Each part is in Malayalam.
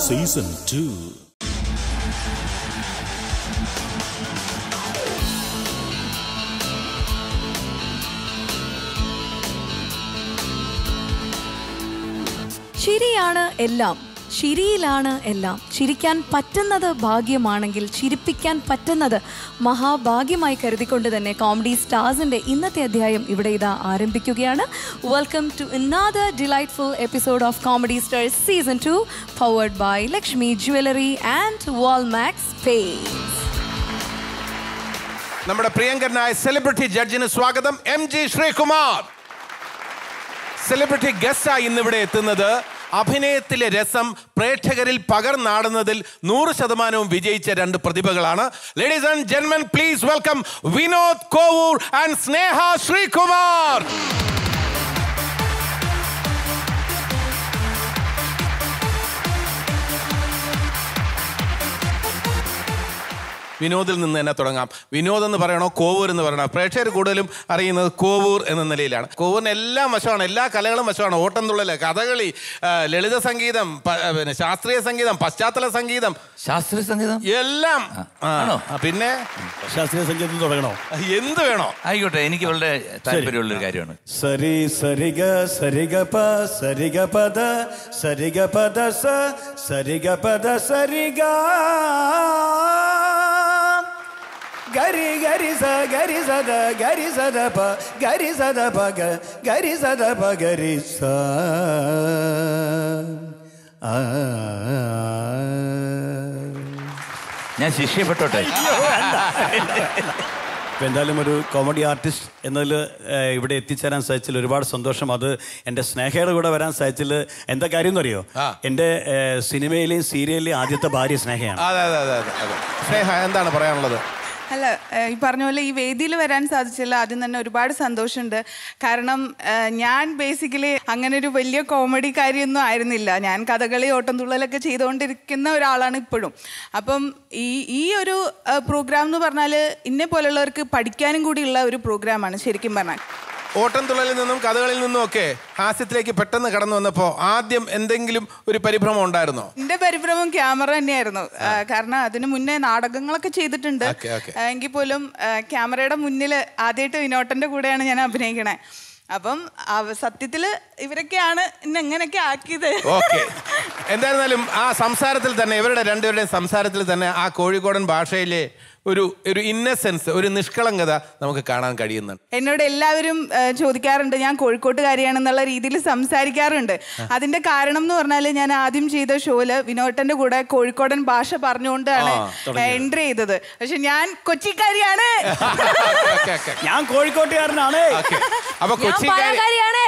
Season 2. ചിരിയാണ് എല്ലാം, ചിരിയിലാണ് എല്ലാം. ചിരിക്കാൻ പറ്റുന്നത് ഭാഗ്യമാണെങ്കിൽ ചിരിപ്പിക്കാൻ പറ്റുന്നത് മഹാഭാഗ്യമായി കരുതിക്കൊണ്ട് തന്നെ കോമഡി സ്റ്റാർസിന്റെ ഇന്നത്തെ അധ്യായം ഇവിടെ ഇതാ ആരംഭിക്കുകയാണ്. Welcome to another delightful episode of Comedy Stars Season 2, powered by Lakshmi Jewelry and Walmax Paints. നമ്മുടെ പ്രിയങ്കരനായ സെലിബ്രിറ്റി ജഡ്ജിന് സ്വാഗതം, MG ശ്രീകുമാർ. സെലിബ്രിറ്റി ഗസ്റ്റായി ഇന്നിവിടെ എത്തുന്നത് അഭിനയത്തിലെ രസം പ്രേക്ഷകരിൽ പകർന്നാടുന്നതിൽ 100% വിജയിച്ച രണ്ട് പ്രതിഭകളാണ്. Ladies and gentlemen, please welcome Vinod Kovoor and Sneha Sreekumar. വിനോദിൽ നിന്ന് തന്നെ തുടങ്ങാം. വിനോദ് എന്ന് പറയണോ കോവൂർ എന്ന് പറയണോ? പ്രേക്ഷകർ കൂടുതലും അറിയുന്നത് കോവൂർ എന്ന നിലയിലാണ്. കോവൂരിന് എല്ലാം വശമാണ്, എല്ലാ കലകളും വശമാണ്. ഓട്ടംതുള്ളൽ, കഥകളി, ലളിത സംഗീതം, പിന്നെ ശാസ്ത്രീയ സംഗീതം, പശ്ചാത്തല സംഗീതം, ശാസ്ത്രീയ സംഗീതം എല്ലാം. പിന്നെ ശാസ്ത്രീയ സംഗീതം തുടങ്ങണോ? എന്ത് വേണോ ആയിക്കോട്ടെ, എനിക്ക് വളരെ താല്പര്യമുള്ളൊരു കാര്യമാണ്. സരി സരിഗ സരിഗ പ സരിഗ പദ സരിഗ പദ സ സരിഗ പദ സരിഗ ഗരി ഗരി സ ഗരി സദ ഗരി സദ പ ഗരി സദ പ ഗരി സദ പ ഗരി സ. ഞാൻ ശിഷ്യപ്പെട്ടോട്ടെ. എന്തായാലും ഒരു കോമഡി ആർട്ടിസ്റ്റ് എന്നതിൽ ഇവിടെ എത്തിച്ചേരാൻ സാധിച്ചതിൽ ഒരുപാട് സന്തോഷം. അത് എൻ്റെ സ്നേഹയുടെ കൂടെ വരാൻ സാധിച്ചതിൽ എന്താ കാര്യം എന്ന് അറിയോ? എൻ്റെ സിനിമയിലെയും സീരിയലിലെയും ആദ്യത്തെ ഭാര്യ സ്നേഹയാണ്. സ്നേഹ, എന്താണ് പറയാനുള്ളത്? അല്ല, ഈ പറഞ്ഞ പോലെ ഈ വേദിയിൽ വരാൻ സാധിച്ചില്ല. ആദ്യം തന്നെ ഒരുപാട് സന്തോഷമുണ്ട്. കാരണം ഞാൻ ബേസിക്കലി അങ്ങനെ ഒരു വലിയ കോമഡിക്കാരിയൊന്നും ആയിരുന്നില്ല. ഞാൻ കഥകളി, ഓട്ടംതുള്ളലൊക്കെ ചെയ്തുകൊണ്ടിരിക്കുന്ന ഒരാളാണ് ഇപ്പോഴും. അപ്പം ഈ ഒരു പ്രോഗ്രാം എന്ന് പറഞ്ഞാൽ ഇന്നെ പോലുള്ളവർക്ക് പഠിക്കാനും കൂടിയുള്ള ഒരു പ്രോഗ്രാമാണ് ശരിക്കും പറഞ്ഞാൽ. ഓട്ടംതുള്ളലിൽ നിന്നും കഥകളിൽ നിന്നും ഒക്കെ ഹാസ്യത്തിലേക്ക് പെട്ടെന്ന് കടന്നു വന്നപ്പോൾ ആദ്യം എന്തെങ്കിലും ഒരു പരിഭ്രമം ഉണ്ടായിരുന്നോ? എന്റെ പരിഭ്രമം ക്യാമറ തന്നെയായിരുന്നു. കാരണം അതിന് മുന്നേ നാടകങ്ങളൊക്കെ ചെയ്തിട്ടുണ്ട്. എങ്കിൽ പോലും ക്യാമറയുടെ മുന്നിൽ ആദ്യമായിട്ട് വിനോട്ടന്റെ കൂടെയാണ് ഞാൻ അഭിനയിക്കണേ. അപ്പം സത്യത്തില് ഇവരൊക്കെയാണ് എന്നെ എങ്ങനെയൊക്കെ ആക്കിയത്. എന്തായിരുന്നാലും ആ സംസാരത്തിൽ തന്നെ, ഇവരുടെ രണ്ടുപേരുടെയും സംസാരത്തിൽ തന്നെ ആ കോഴിക്കോടൻ ഭാഷയിലെ ഒരു ഇന്നസെൻസ്, ഒരു നിഷ്കളങ്കത നമുക്ക് കാണാൻ കഴിയുന്നുണ്ട്. എന്നോട് എല്ലാവരും ചോദിക്കാറുണ്ട്, ഞാൻ കോഴിക്കോട്ടുകാരിയാണെന്നുള്ള രീതിയിൽ സംസാരിക്കാറുണ്ട്. അതിന്റെ കാരണം എന്ന് പറഞ്ഞാൽ ഞാൻ ആദ്യം ചെയ്ത ഷോയില് വിനോട്ടന്റെ കൂടെ കോഴിക്കോടൻ ഭാഷ പറഞ്ഞുകൊണ്ടാണ് എൻട്രി ചെയ്തത്. പക്ഷെ ഞാൻ കൊച്ചിക്കാരിയാണ്. ഞാൻ കോഴിക്കോട്ടുകാരനാണ്. അപ്പൊ കൊച്ചിക്കാരിയാണ്,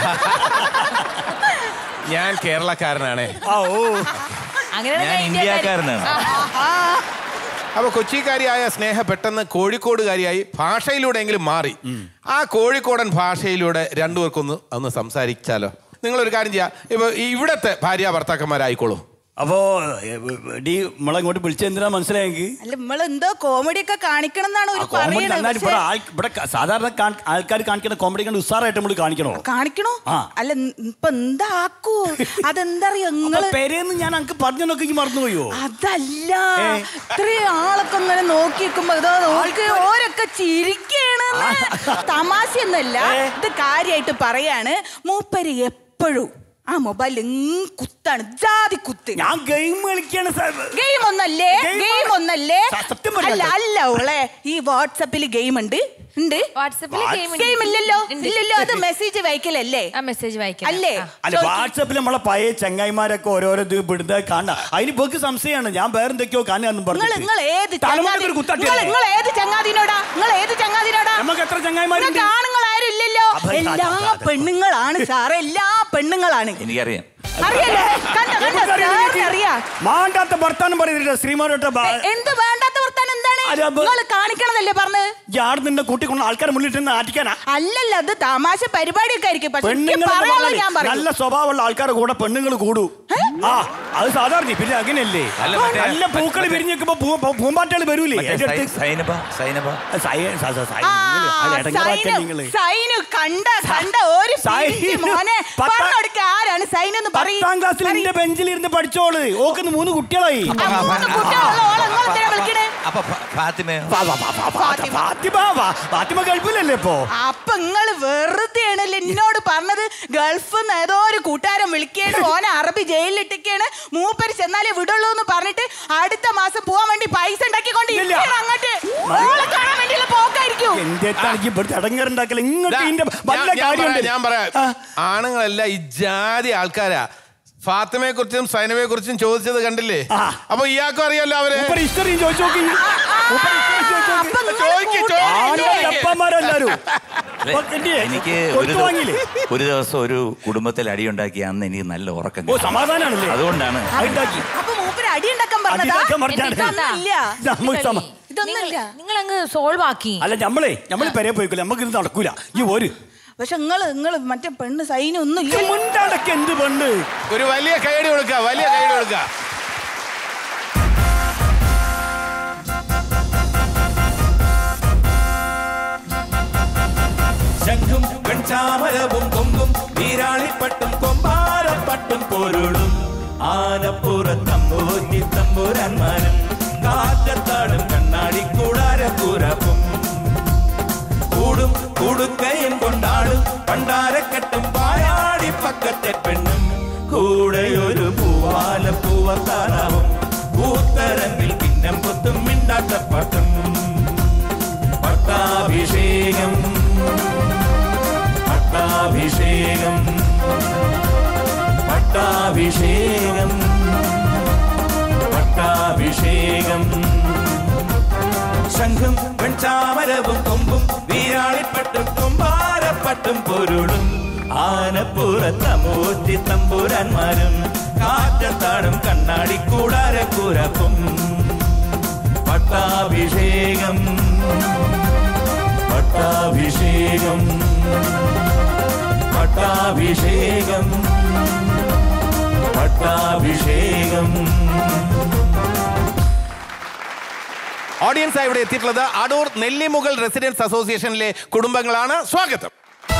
ഞാൻ കേരളക്കാരനാണ്, ഞാൻ ഇന്ത്യക്കാരനാണ്. അപ്പൊ കൊച്ചിക്കാരിയായ സ്നേഹ പെട്ടെന്ന് കോഴിക്കോടുകാരിയായി ഭാഷയിലൂടെയെങ്കിലും മാറി. ആ കോഴിക്കോടൻ ഭാഷയിലൂടെ രണ്ടുപേർക്കൊന്ന് സംസാരിച്ചാലോ? നിങ്ങളൊരു കാര്യം ചെയ്യാം, ഇപ്പൊ ഇവിടത്തെ ഭാര്യ ഭർത്താക്കന്മാരായിക്കോളൂ. അപ്പോ നമ്മളെ ഇങ്ങോട്ട് വിളിച്ചെന്തിനാ മനസ്സിലായെങ്കിൽ? അല്ല, നമ്മളെന്തോ കോമഡി ഒക്കെ കാണിക്കണം എന്നാണ് ഇവിടെ സാധാരണ ആൾക്കാർ കാണിക്കുന്ന കോമഡി കണ്ട് ഉസാറായിട്ട് നമ്മൾ കാണിക്കണോ? അല്ല, ഇപ്പൊ എന്താക്കൂ? അതെന്തറിയോ പേരെന്ന് ഞാൻ അങ്ങ് പറഞ്ഞു നോക്കി മറന്നുപോയോ? അതല്ല, ഇത്രയും ആളൊക്കെ ഇങ്ങനെ നോക്കി നിൽക്കുമ്പോ ഓരൊക്കെ ചിരിക്കാണ്. തമാശയൊന്നുമല്ല, ഇത് കാര്യമായിട്ട് പറയാണ്. മൂപ്പര് എപ്പോഴും ആ മൊബൈലിൽ കുത്താണ്, ജാതി കുത്ത്. ഞാൻ ഗെയിം കളിക്കാണ്. ഗെയിം ഒന്നല്ലേ? അല്ല ഓളെ, ഈ വാട്സാപ്പിൽ ഗെയിം ഉണ്ട്. ഗെയിം ഇല്ലല്ലോ. അത് മെസ്സേജ് വായിക്കലല്ലേ? അല്ലേ? അല്ല, വാട്സാപ്പിൽ നമ്മളെ പഴയ ചങ്ങായിമാരൊക്കെ ഓരോരോ ഇത് വിടുന്ന കാണാം. അതിന് പോക്ക് സംശയമാണ്. ഞാൻ വേറെന്തൊക്കെയോ കാണാന്ന് പറഞ്ഞു. നിങ്ങൾ ഏത് ചങ്ങാതിനോടാ? നമുക്ക് എത്ര ചങ്ങായിമാരുണ്ട്? ആണുങ്ങളാരും ഇല്ലല്ലോ, എല്ലാ പെണ്ണുങ്ങളാണ് സാറേ, എല്ലാ പെണ്ണുങ്ങളാണ്. എനിക്കറിയാം. മാണ്ടാത്ത വർത്താനം പറയുന്നില്ല ശ്രീമാനോട്ട. എന്ത് വേണ്ടാത്ത വർത്താനം? എന്താണ് നിങ്ങൾ കാണിക്കണതല്ലേ പറഞ്ഞത്? ഞാൻ നിന്നെ കൂട്ടിക്കൊണ്ട് ആൾക്കാരെ മുന്നിട്ട് ആറ്റിക്കാനാ? അല്ലല്ല, അത് തമാശ പരിപാടിയൊക്കെ ആയിരിക്കും. നല്ല സ്വഭാവമുള്ള ആൾക്കാരുടെ കൂടെ പെണ്ണുങ്ങൾ കൂടൂ. ആ അത് സാധാരണ. പിന്നെ അങ്ങനെയല്ലേ, നല്ല പൂക്കൾ വിരിഞ്ഞിരിക്കുമ്പോ പൂമ്പാറ്റകൾ വരൂലേ? ബെഞ്ചിലിരുന്ന് പഠിച്ചോള്. ഓക്ക് 3 കുട്ടികളായി. ഫാത്തിമ ഗൾഫിലല്ലേ ഇപ്പൊ? അപ്പൊ നിങ്ങള് വെറുതെയാണല്ലേ എന്നോട് പറഞ്ഞത്? ഗൾഫിൽ നിന്ന് ഏതോ ഒരു കൂട്ടുകാരൻ വിളിക്കാണ്, ഓനെ അറബി ജയിലിലിട്ടിക്കാണ്, മൂപ്പര് ചെന്നാലേ വിടുള്ളൂ എന്ന് പറഞ്ഞിട്ട് അടുത്ത മാസം പോവാൻ വേണ്ടി പൈസ ഉണ്ടാക്കിക്കൊണ്ട് അങ്ങോട്ട് കാണാൻ വേണ്ടിയുള്ള പോക്കായിരിക്കും. ഞാൻ പറയാം, ആണുങ്ങളല്ല ഈ ജാതി ആൾക്കാരാ. ഫാത്തിമയെ കുറിച്ചും സൈനബയെ കുറിച്ചും ചോദിച്ചത് കണ്ടില്ലേ? അപ്പൊ ഇയാൾക്കും അറിയാലോ അവരെ. എനിക്ക് ഒരു ദിവസം ഒരു കുടുംബത്തിൽ അടിയുണ്ടാക്കി അന്ന് എനിക്ക് നല്ല ഉറക്കം. സമാധാനമാണല്ലേ? അതുകൊണ്ടാണ്. നിങ്ങൾ അങ്ങ് സോൾവ് ആക്കി. അല്ല നമ്മള് പെരേ പോയിക്കോളെ, നമുക്ക് ഇത് നടക്കൂല. ഈ ഒരു പക്ഷെ നിങ്ങള് മറ്റേ പെണ്ണ് സൈനൊന്നും മുണ്ടാടൊക്കെ എന്ത് പെണ്ണ്? ഒരു വലിയ കൈയടി കൊടുക്ക, വലിയ കൈയടി കൊടുക്ക. ശംഖും വെൺചാമരവും കൊമ്പും വീരാളിപ്പട്ടും കൊമ്പാരപ്പട്ടും പൊരുളും ആനപ്പുറത്തമ്പൂറ്റി തമ്പുരാന്മാരും കാറ്റത്താടും കണ്ണാടി കൂടാരപ്പുറപ്പും കൂടും കൂടുക്കയും കൊണ്ടാടും പണ്ടാരക്കെട്ടും പായാടി പക്കത്തെ പെണ്ണും കൂടെയൊരു പൂവാല പൂവത്താറാവും പൂത്തരങ്ങിൽ കിന്നം പൊത്തും മിണ്ടാട്ടപ്പാട്ടും പട്ടാഭിഷേകം പട്ടാഭിഷേകം പട്ടാഭിഷേകം പട്ടാഭിഷേകം ശംഖും വെൺചാമരവും കൊമ്പും വീരാളിപ്പട്ടും കൊമ്പാരപ്പട്ടും പൊരുളും ആനപ്പുറത്തമൂറ്റി തമ്പുരാന്മാരും കാറ്റത്താടും കണ്ണാടി കൂടാരക്കുരപ്പും പട്ടാഭിഷേകം പട്ടാഭിഷേകം പട്ടാഭിഷേകം പട്ടാഭിഷേകം. ഓഡിയൻസ് ഇവിടെ എത്തിയിട്ടുള്ളത് അടൂർ നെല്ലിമുകൾ റെസിഡൻസ് അസോസിയേഷനിലെ കുടുംബങ്ങളാണ്. സ്വാഗതം.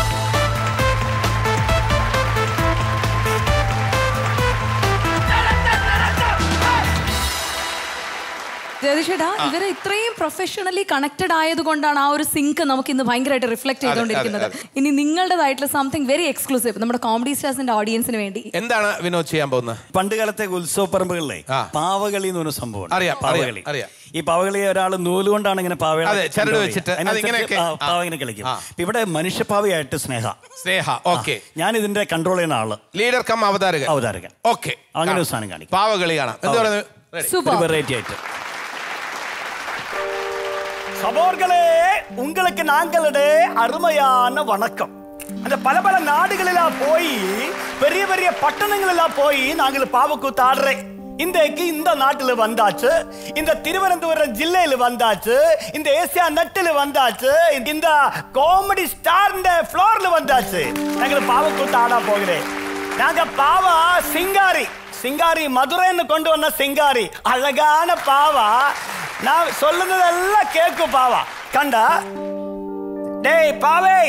ജഗദീഷേട്ടാ, ഇവര് ഇത്രയും പ്രൊഫഷണലി കണക്റ്റഡ് ആയതുകൊണ്ടാണ് ആ ഒരു സിങ്ക് നമുക്ക് ഇന്ന് ഭയങ്കരമായിട്ട് റിഫ്ലക്ട് ചെയ്തുകൊണ്ടിരിക്കുന്നത്. ഇനി നിങ്ങളുടേതായിട്ടുള്ള സംതിങ് വെരി എക്സ്ക്ലൂസീവ് നമ്മുടെ കോമഡി സ്റ്റാർസിന്റെ ഓഡിയൻസിന് വേണ്ടി എന്താണ് വിനോദ് ചെയ്യാൻ പോകുന്നത്? പണ്ട് കാലത്തെ ഉത്സവ പറമ്പുകളിലെ പാവകളി എന്ന് പറഞ്ഞ സംഭവം അറിയാം. പാവകളി. ഈ പാവകളി ഒരാൾ നൂലുകൊണ്ടാണ് ഇങ്ങനെ ചരട് വെച്ചിട്ട് പാവ ഇങ്ങനെ കളിക്കും. ഇവിടെ മനുഷ്യപ്പാവയായിട്ട് സ്നേഹ. ഓക്കെ, ഞാൻ ഇതിന്റെ കൺട്രോൾ ചെയ്യുന്ന ആള്, ലീഡർ കം അവതാരകൻ. ഓക്കെ, അങ്ങനെ ഒരു സാധനം കാണിക്കും. പാവകളിയാണ് വെറൈറ്റി ആയിട്ട്. சபோர்களே, உங்களுக்கு நாங்களுடைய அருமையான வணக்கம். அந்த பல பல நாடுகளிலா போய் பெரிய பெரிய பட்டணங்களிலா போய் நாங்கள் பாவக்கூத்து ஆடுறேன். இன்றைக்கு இந்த நாட்டில் வந்தாச்சு, இந்த திருவனந்தபுரம் ஜில்லையில் வந்தாச்சு, இந்த ஏசியா நட்டில் வந்தாச்சு, இந்த காமெடி ஸ்டார் ஃப்ளோர்ல வந்தாச்சு. நாங்கள் பாவக்கூத்து ஆட போகிறேன். நாங்க பாவா சிங்காரி மதுரைன்னு கொண்டு வந்த சிங்காரி, அழகான பாவா. நான் சொல்லுனதெல்லாம் கேட்கும் பாவா. கண்டா டேய் பாவை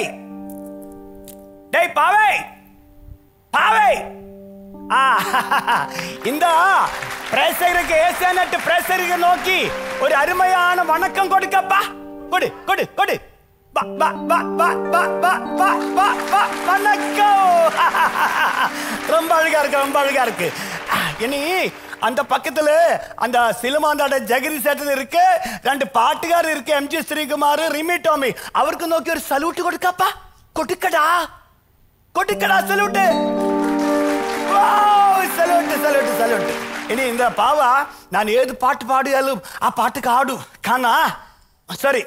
இந்த பிரேசருக்கு ஏசியானட் பிரேசருக்கு நோக்கி ஒரு அருமையான வணக்கம் கொடுக்கப்பா. கொடு கொடு கொடு. வணக்கம். ரொம்ப அழகா இருக்கு. இனி அந்த பக்கத்துல அந்த சினிமாண்டோட ஜெகரி சேட்டல் இருக்கு, 2 பாட்டுகாரர் இருக்கு, எம்ஜி ஸ்ரீகுமார், ரிமி டோமி. அவருக்கு நோக்கி ஒரு சல்யூட் கொடுக்கப்பா. கொடுக்கடா சல்யூட். சல்யூட். இனி இந்த பாவா நான் ஏது பாட்டு பாடியாலும் ஆ பாட்டுக்கு ஆடு காணா. சரி.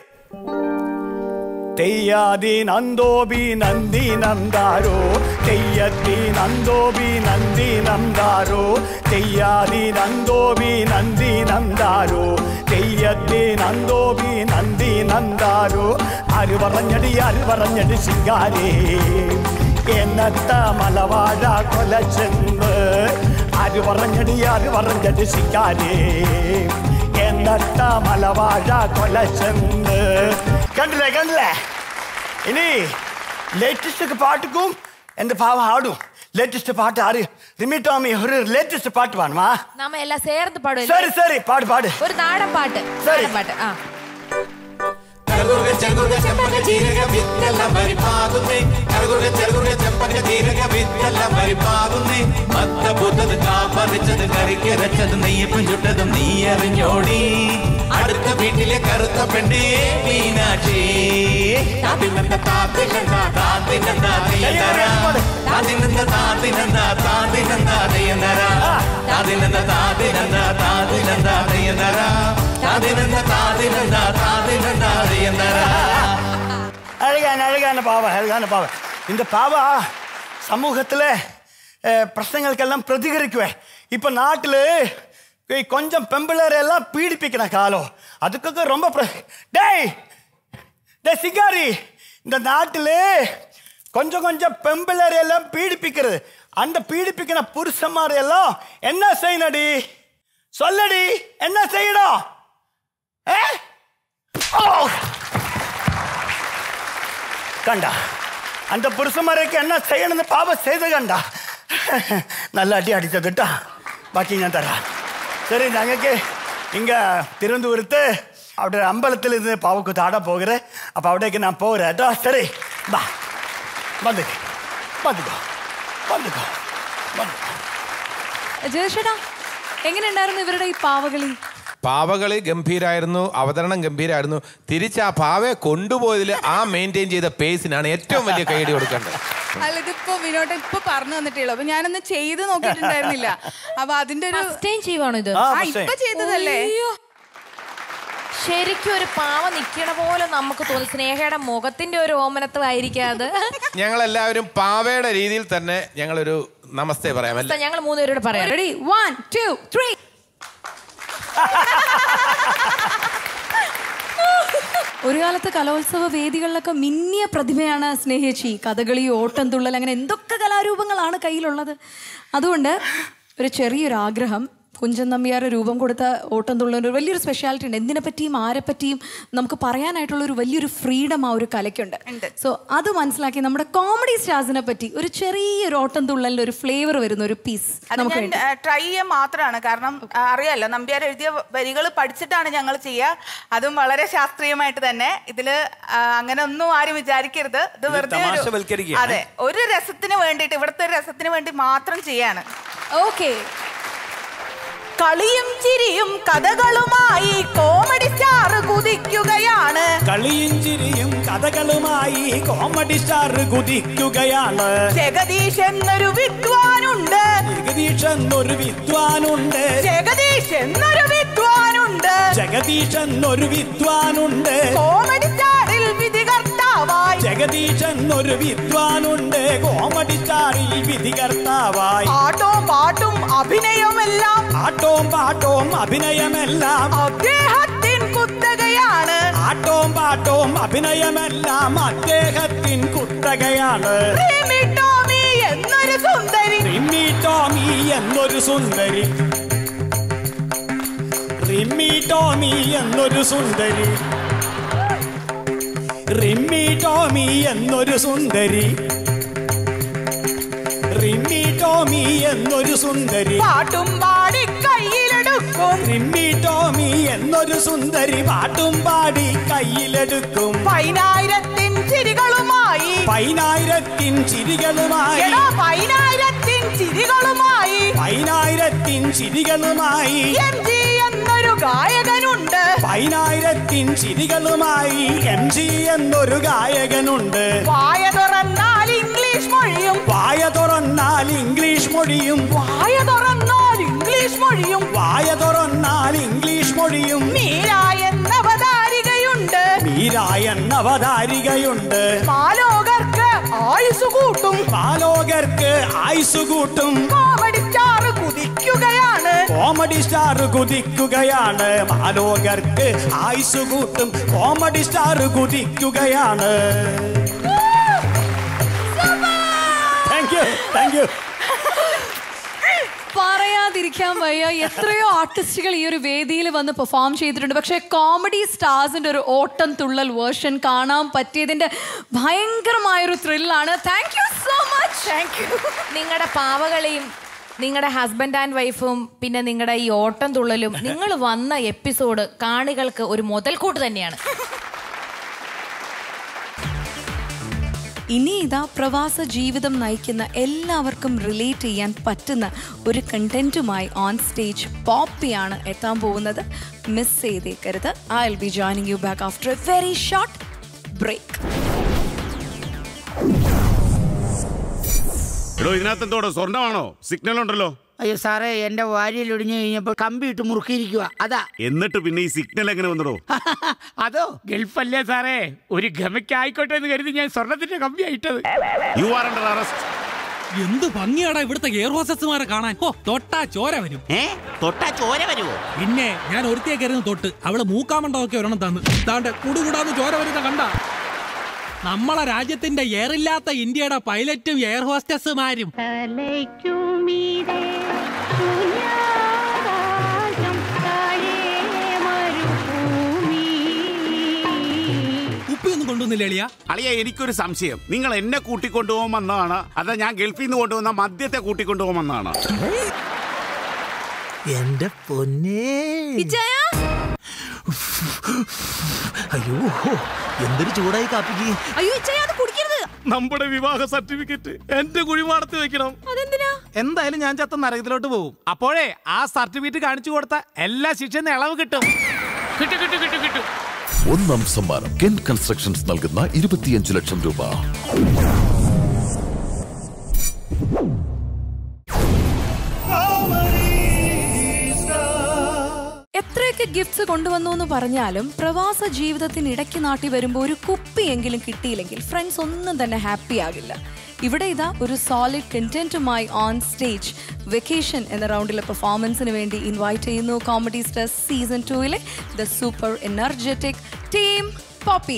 தெய்யாதி நந்தோபி நந்தி நந்தாரோ, தெய்யத்தி நந்தோபி நந்தி நந்தாரோ, தெய்யாதி நந்தோபி நந்தி நந்தாரோ, തെയ്യത്തെ നന്ദോബി നന്ദി നന്ദാരോ ആര് പറഞ്ഞടി ശിങ്കാരേ എന്നത്ത മലവാഴ കൊലച്ചെന്ന് ആര് പറഞ്ഞടി ശിങ്കാരേ എന്നത്ത മലവാഴ കൊലച്ചെന്ന്. കണ്ടില്ലേ ഇനി ലേറ്റസ്റ്റ് പാട്ടുക്കും എന്റെ പാവ ആടും. ലേറ്റസ്റ്റ് പാട്ട് ആര് റിമിട്ടോമി ഒരു ലേറ്റസ്റ്റ് പാട്ട് പാടുമാ? നമ്മ എല്ലാം ചേർന്ന് പാടും. സരി പാട് ഒരു നാടൻ പാട്ട്. ആ നീ അറിഞ്ഞോടി അടുത്ത വീട്ടിലെ കറുത്ത പെണ്ണേ മീനാക്ഷി. അഴകാന പാവ இந்த பாவா சமூகத்தில் பிரச்சனைகளுக்கெல்லாம் പ്രതികരിക്കുവേ. இப்போ நாட்டில் கொஞ்சம் பெம்பிளரெல்லாம் பீடிப்பிக்கிற காலம். அதுக்கு ரொம்ப டேய் சிங்காரி, இந்த நாட்டில் கொஞ்சம் பெம்பிளரெல்லாம் பீடிப்பிக்கிறது. அந்த பீடிப்பிக்கிற புருஷன்மாரெல்லாம் என்ன செய்யணடி சொல்லடி, என்ன செய்யணும்? കണ്ട அந்த പുരുഷന്മാരൊക്കെ എന്നാ ചെയ്യണമെന്ന് പാപം ചെയ്ത് കണ്ട. നല്ല അടി അടിച്ചത് കേട്ടാ. ബാക്കി ഞാൻ തരാം. சரி, ഞങ്ങൾക്ക് இங்கே திருவனந்தபுரத்து അവിടെ അമ്പലത്തിൽ ഇത് പാവക്ക് താടാ പോകരുത്. അപ്പം അവിടേക്ക് ഞാൻ പോകരുത് കേട്ടോ. ശരി, ബാ വന്നിക്കോ. ജയശേട്ടാ, എങ്ങനെയുണ്ടായിരുന്നു ഇവരുടെ ഈ പാവകളി? പാവകളി ഗംഭീരായിരുന്നു, അവതരണം ഗംഭീരായിരുന്നു. തിരിച്ച് ആ പാവയെ കൊണ്ടുപോയതിൽ ആ മെയിൻറ്റെയിൻ ചെയ്ത പേസിനാണ് ഏറ്റവും വലിയ കൈയടി കൊടുക്കേണ്ടത്. അല്ല, ഇതിപ്പോ വിനോദം ഇപ്പൊ പറഞ്ഞു തന്നിട്ടുള്ളൂ. അപ്പൊ ഞാനൊന്ന് ചെയ്ത് നോക്കിയിട്ടുണ്ടായിരുന്നില്ല. അപ്പൊ അതിന്റെ ഒരു ചെയ്യുവാണോ ഇത്? ഇപ്പൊ ചെയ്തതല്ലേ? ശരിക്കും ഒരു പാവ നിക്കണ പോലെ നമുക്ക് തോന്നി. സ്നേഹയുടെ മുഖത്തിന്റെ ഒരു ഓമനത്വമായിരിക്കും അത്. ഞങ്ങളെല്ലാവരും പാവയുടെ രീതിയിൽ തന്നെ ഞങ്ങളൊരു നമസ്തേ പറയാമല്ലോ. ഞങ്ങൾ മൂന്നുപേരോട് പറയാം. റെഡി, 1 2 3. ഒരു കാലത്ത് കലോത്സവ വേദികളിലൊക്കെ മിന്നിയ പ്രതിഭയാണ് സ്നേഹേച്ചി. കഥകളി, ഓട്ടം തുള്ളൽ, അങ്ങനെ എന്തൊക്കെ കലാരൂപങ്ങളാണ് കയ്യിലുള്ളത്. അതുകൊണ്ട് ഒരു ചെറിയൊരു ആഗ്രഹം, കുഞ്ചൻ നമ്പ്യാർ രൂപം കൊടുത്ത ഓട്ടം തുള്ളലിന് ഒരു വലിയൊരു സ്പെഷ്യാലിറ്റി ഉണ്ട്. എന്തിനെ പറ്റിയും ആരെ പറ്റിയും നമുക്ക് പറയാനായിട്ടുള്ള ഒരു വലിയൊരു ഫ്രീഡം ആ ഒരു കലയ്ക്കുണ്ട്. സോ അത് മനസ്സിലാക്കി നമ്മുടെ കോമഡി സ്റ്റാർസിനെ പറ്റി ഒരു ചെറിയൊരു ഓട്ടം തുള്ളലിൽ ഒരു ഫ്ലേവർ വരുന്ന ഒരു പീസ് നമുക്ക് ട്രൈ ചെയ്യാൻ മാത്രമാണ്. കാരണം അറിയാലോ, നമ്പ്യാർ എഴുതിയ വരികൾ പഠിച്ചിട്ടാണ് ഞങ്ങൾ ചെയ്യുക. അതും വളരെ ശാസ്ത്രീയമായിട്ട് തന്നെ. ഇതില് അങ്ങനെ ഒന്നും ആരും വിചാരിക്കരുത്. ഇത് വെറുതെ അതെ ഒരു രസത്തിന് വേണ്ടിയിട്ട്, ഇവിടുത്തെ ഒരു രസത്തിന് വേണ്ടി മാത്രം ചെയ്യാണ്. ഓക്കെ. കളിയും ചിരിയും കഥകളുമായി കോമഡി സ്റ്റാർ കുതിക്കുകയാണ്. കളിയും ചിരിയും കഥകളുമായി കോമഡി സ്റ്റാർ കുതിക്കുകയാണ്. ജഗദീഷ് എന്നൊരു വിദ്വാനുണ്ട്. ജഗദീഷ് എന്നൊരു വിദ്വാനുണ്ട്. കോമഡി സ്റ്റാറിൽ വിധികർത്താവായി. ജഗദീഷ് എന്നൊരു വിദ്വാനുണ്ട്. കോമഡി സ്റ്റാറിൽ വിധികർത്താവായി. ആട്ടവും പാട്ടും അഭിനയമെല്ലാം അദ്ദേഹത്തിൻ കുത്തകയാണ്. റിമി ടോമി എന്നൊരു സുന്ദരി. പാട്ടും പാടി കയ്യിലെടുക്കും. പാട്ടും പാടി കയ്യിലെടുക്കും. 10,000 ചിരികളുമായി. 10,000 ചിരികളുമായി. 10,000 ചിരികളുമായി. MG എന്നൊരു ഗായകനുണ്ട്. 10,000 ചിരികളുമായി MG എന്നൊരു ഗായകനുണ്ട്. വായ തുറന്നാൽ ഇംഗ്ലീഷ് മൊഴിയും. മീര എന്നവതാരികയുണ്ട്. മാലോകർക്ക് ആയുസ് കൂട്ടും. കോമഡി സ്റ്റാർ കുതിക്കും. കുതിക്കുകയാണ്. കോമഡി സ്റ്റാർ കുതിക്കുകയാണ്. മാലോകർക്ക് ആയുസ് കൂട്ടും കോമഡി സ്റ്റാർ കുതിക്കുകയാണ്. Thank you. പറയാതിരിക്കാൻ വയ്യ, എത്രയോ ആർട്ടിസ്റ്റുകൾ ഈ ഒരു വേദിയിൽ വന്ന് പെർഫോം ചെയ്തിട്ടുണ്ട്. പക്ഷേ കോമഡി സ്റ്റാർസിന്റെ ഒരു ഓട്ടം തുള്ളൽ വേർഷൻ കാണാൻ പറ്റിയതിന്റെ ഭയങ്കരമായൊരു ത്രില്ലാണ്. Thank you so much. Thank you. നിങ്ങളുടെ പാവകളെയും നിങ്ങളുടെ ഹസ്ബൻഡ് ആൻഡ് വൈഫും പിന്നെ നിങ്ങളുടെ ഈ ഓട്ടം തുള്ളലും നിങ്ങൾ വന്ന എപ്പിസോഡ് കാണികൾക്ക് ഒരു മുതൽക്കൂട്ട് തന്നെയാണ്. ഇനി ഇതാ പ്രവാസ ജീവിതം നയിക്കുന്ന എല്ലാവർക്കും റിലേറ്റ് ചെയ്യാൻ പറ്റുന്ന ഒരു കണ്ടന്റുമായി ഓൺ സ്റ്റേജ് പോപ്പിയാണ് എത്താൻ പോകുന്നത്. മിസ് ചെയ്തേക്കരുത്. I will be joining you back after a very short break. ഇതിനകത്ത് എന്തോടോ സ്വർണ്ണമാണോ? സിഗ്നൽ ഉണ്ടല്ലോ. അയ്യോ സാറേ, എന്റെ വാരിയിൽ ഒടിഞ്ഞു കഴിഞ്ഞപ്പോ കമ്പി ഇട്ട് മുറുക്കിയിരിക്കുക, അതാ. എന്നിട്ട് പിന്നെ ഈ സിഗ്നൽ എങ്ങനെ വന്നടോ? അതോ ഗൾഫല്ലേ സാറേ, ഒരു ഗമയ്ക്കായിക്കോട്ടെ എന്ന് കരുതി ഞാൻ സ്വർണത്തിന്റെ കമ്പി ആയിട്ടത്. You are under arrest. എന്ത് ഭംഗിയാടാ ഇവിടുത്തെ എയർ ഹോസ്റ്റസ്മാരെ കാണാൻ. തൊട്ടാ ചോര വരും. തൊട്ടാ ചോര വരുമോ? പിന്നെ ഞാൻ ഒരുത്തേക്കായിരുന്നു തൊട്ട്, അവള് മൂക്കാമണ്ടൊക്കെ ഒരെണ്ണം തന്നു. താണ്ടെ കുടുകൂടാന്ന് ചോര വരുന്ന കണ്ട. നമ്മളെ രാജ്യത്തിന്റെ എയറില്ലാത്ത ഇന്ത്യയുടെ പൈലറ്റും എയർ ഹോസ്റ്റസുമാരും. ഉപ്പിയൊന്നും കൊണ്ടുവന്നില്ല അളിയ? അളിയ, എനിക്കൊരു സംശയം. നിങ്ങൾ എന്നെ കൂട്ടിക്കൊണ്ടുപോകാൻ വന്നതാണ്, അതാ ഞാൻ ഗൾഫിൽ നിന്ന് കൊണ്ടുവന്ന മദ്യത്തെ കൂട്ടിക്കൊണ്ടുപോകാൻ വന്നതാണ്? എന്റെ പൊന്നേ, അയ്യോ എന്തൊരു ചൂടായി കാപ്പിക്ക്. അയ്യോ അത് കുടിക്കരുത്. നമ്മുടെ വിവാഹ സർട്ടിഫിക്കറ്റ് എന്റെ കുഴിമാടത്ത് വെക്കണം. അതെന്തിനാ? എന്തായാലും ഞാൻ ചത്ത നരകത്തിലോട്ട് പോകും. അപ്പോഴേ ആ സർട്ടിഫിക്കറ്റ് കാണിച്ചു കൊടുത്ത എല്ലാ ശിക്ഷയും ഇളവ് കിട്ടും. കിട്ടും. ഒന്നാം സമ്മാനം കെൻ കൺസ്ട്രക്ഷൻസ് നൽകുന്ന 25 ലക്ഷം രൂപ. എത്രയൊക്കെ ഗിഫ്റ്റ്സ് കൊണ്ടുവന്നു എന്ന് പറഞ്ഞാലും പ്രവാസ ജീവിതത്തിന് ഇടയ്ക്ക് നാട്ടി വരുമ്പോൾ ഒരു കുപ്പിയെങ്കിലും കിട്ടിയില്ലെങ്കിൽ ഫ്രണ്ട്സ് ഒന്നും തന്നെ ഹാപ്പി ആകില്ല. ഇവിടെ ഇതാ ഒരു സോളിഡ് കണ്ടന്റുമായി ഓൺ സ്റ്റേജ് വെക്കേഷൻ എന്ന റൗണ്ടിലെ പെർഫോമൻസിന് വേണ്ടി ഇൻവൈറ്റ് ചെയ്യുന്നു comedy stars season 2 the super energetic team Poppy.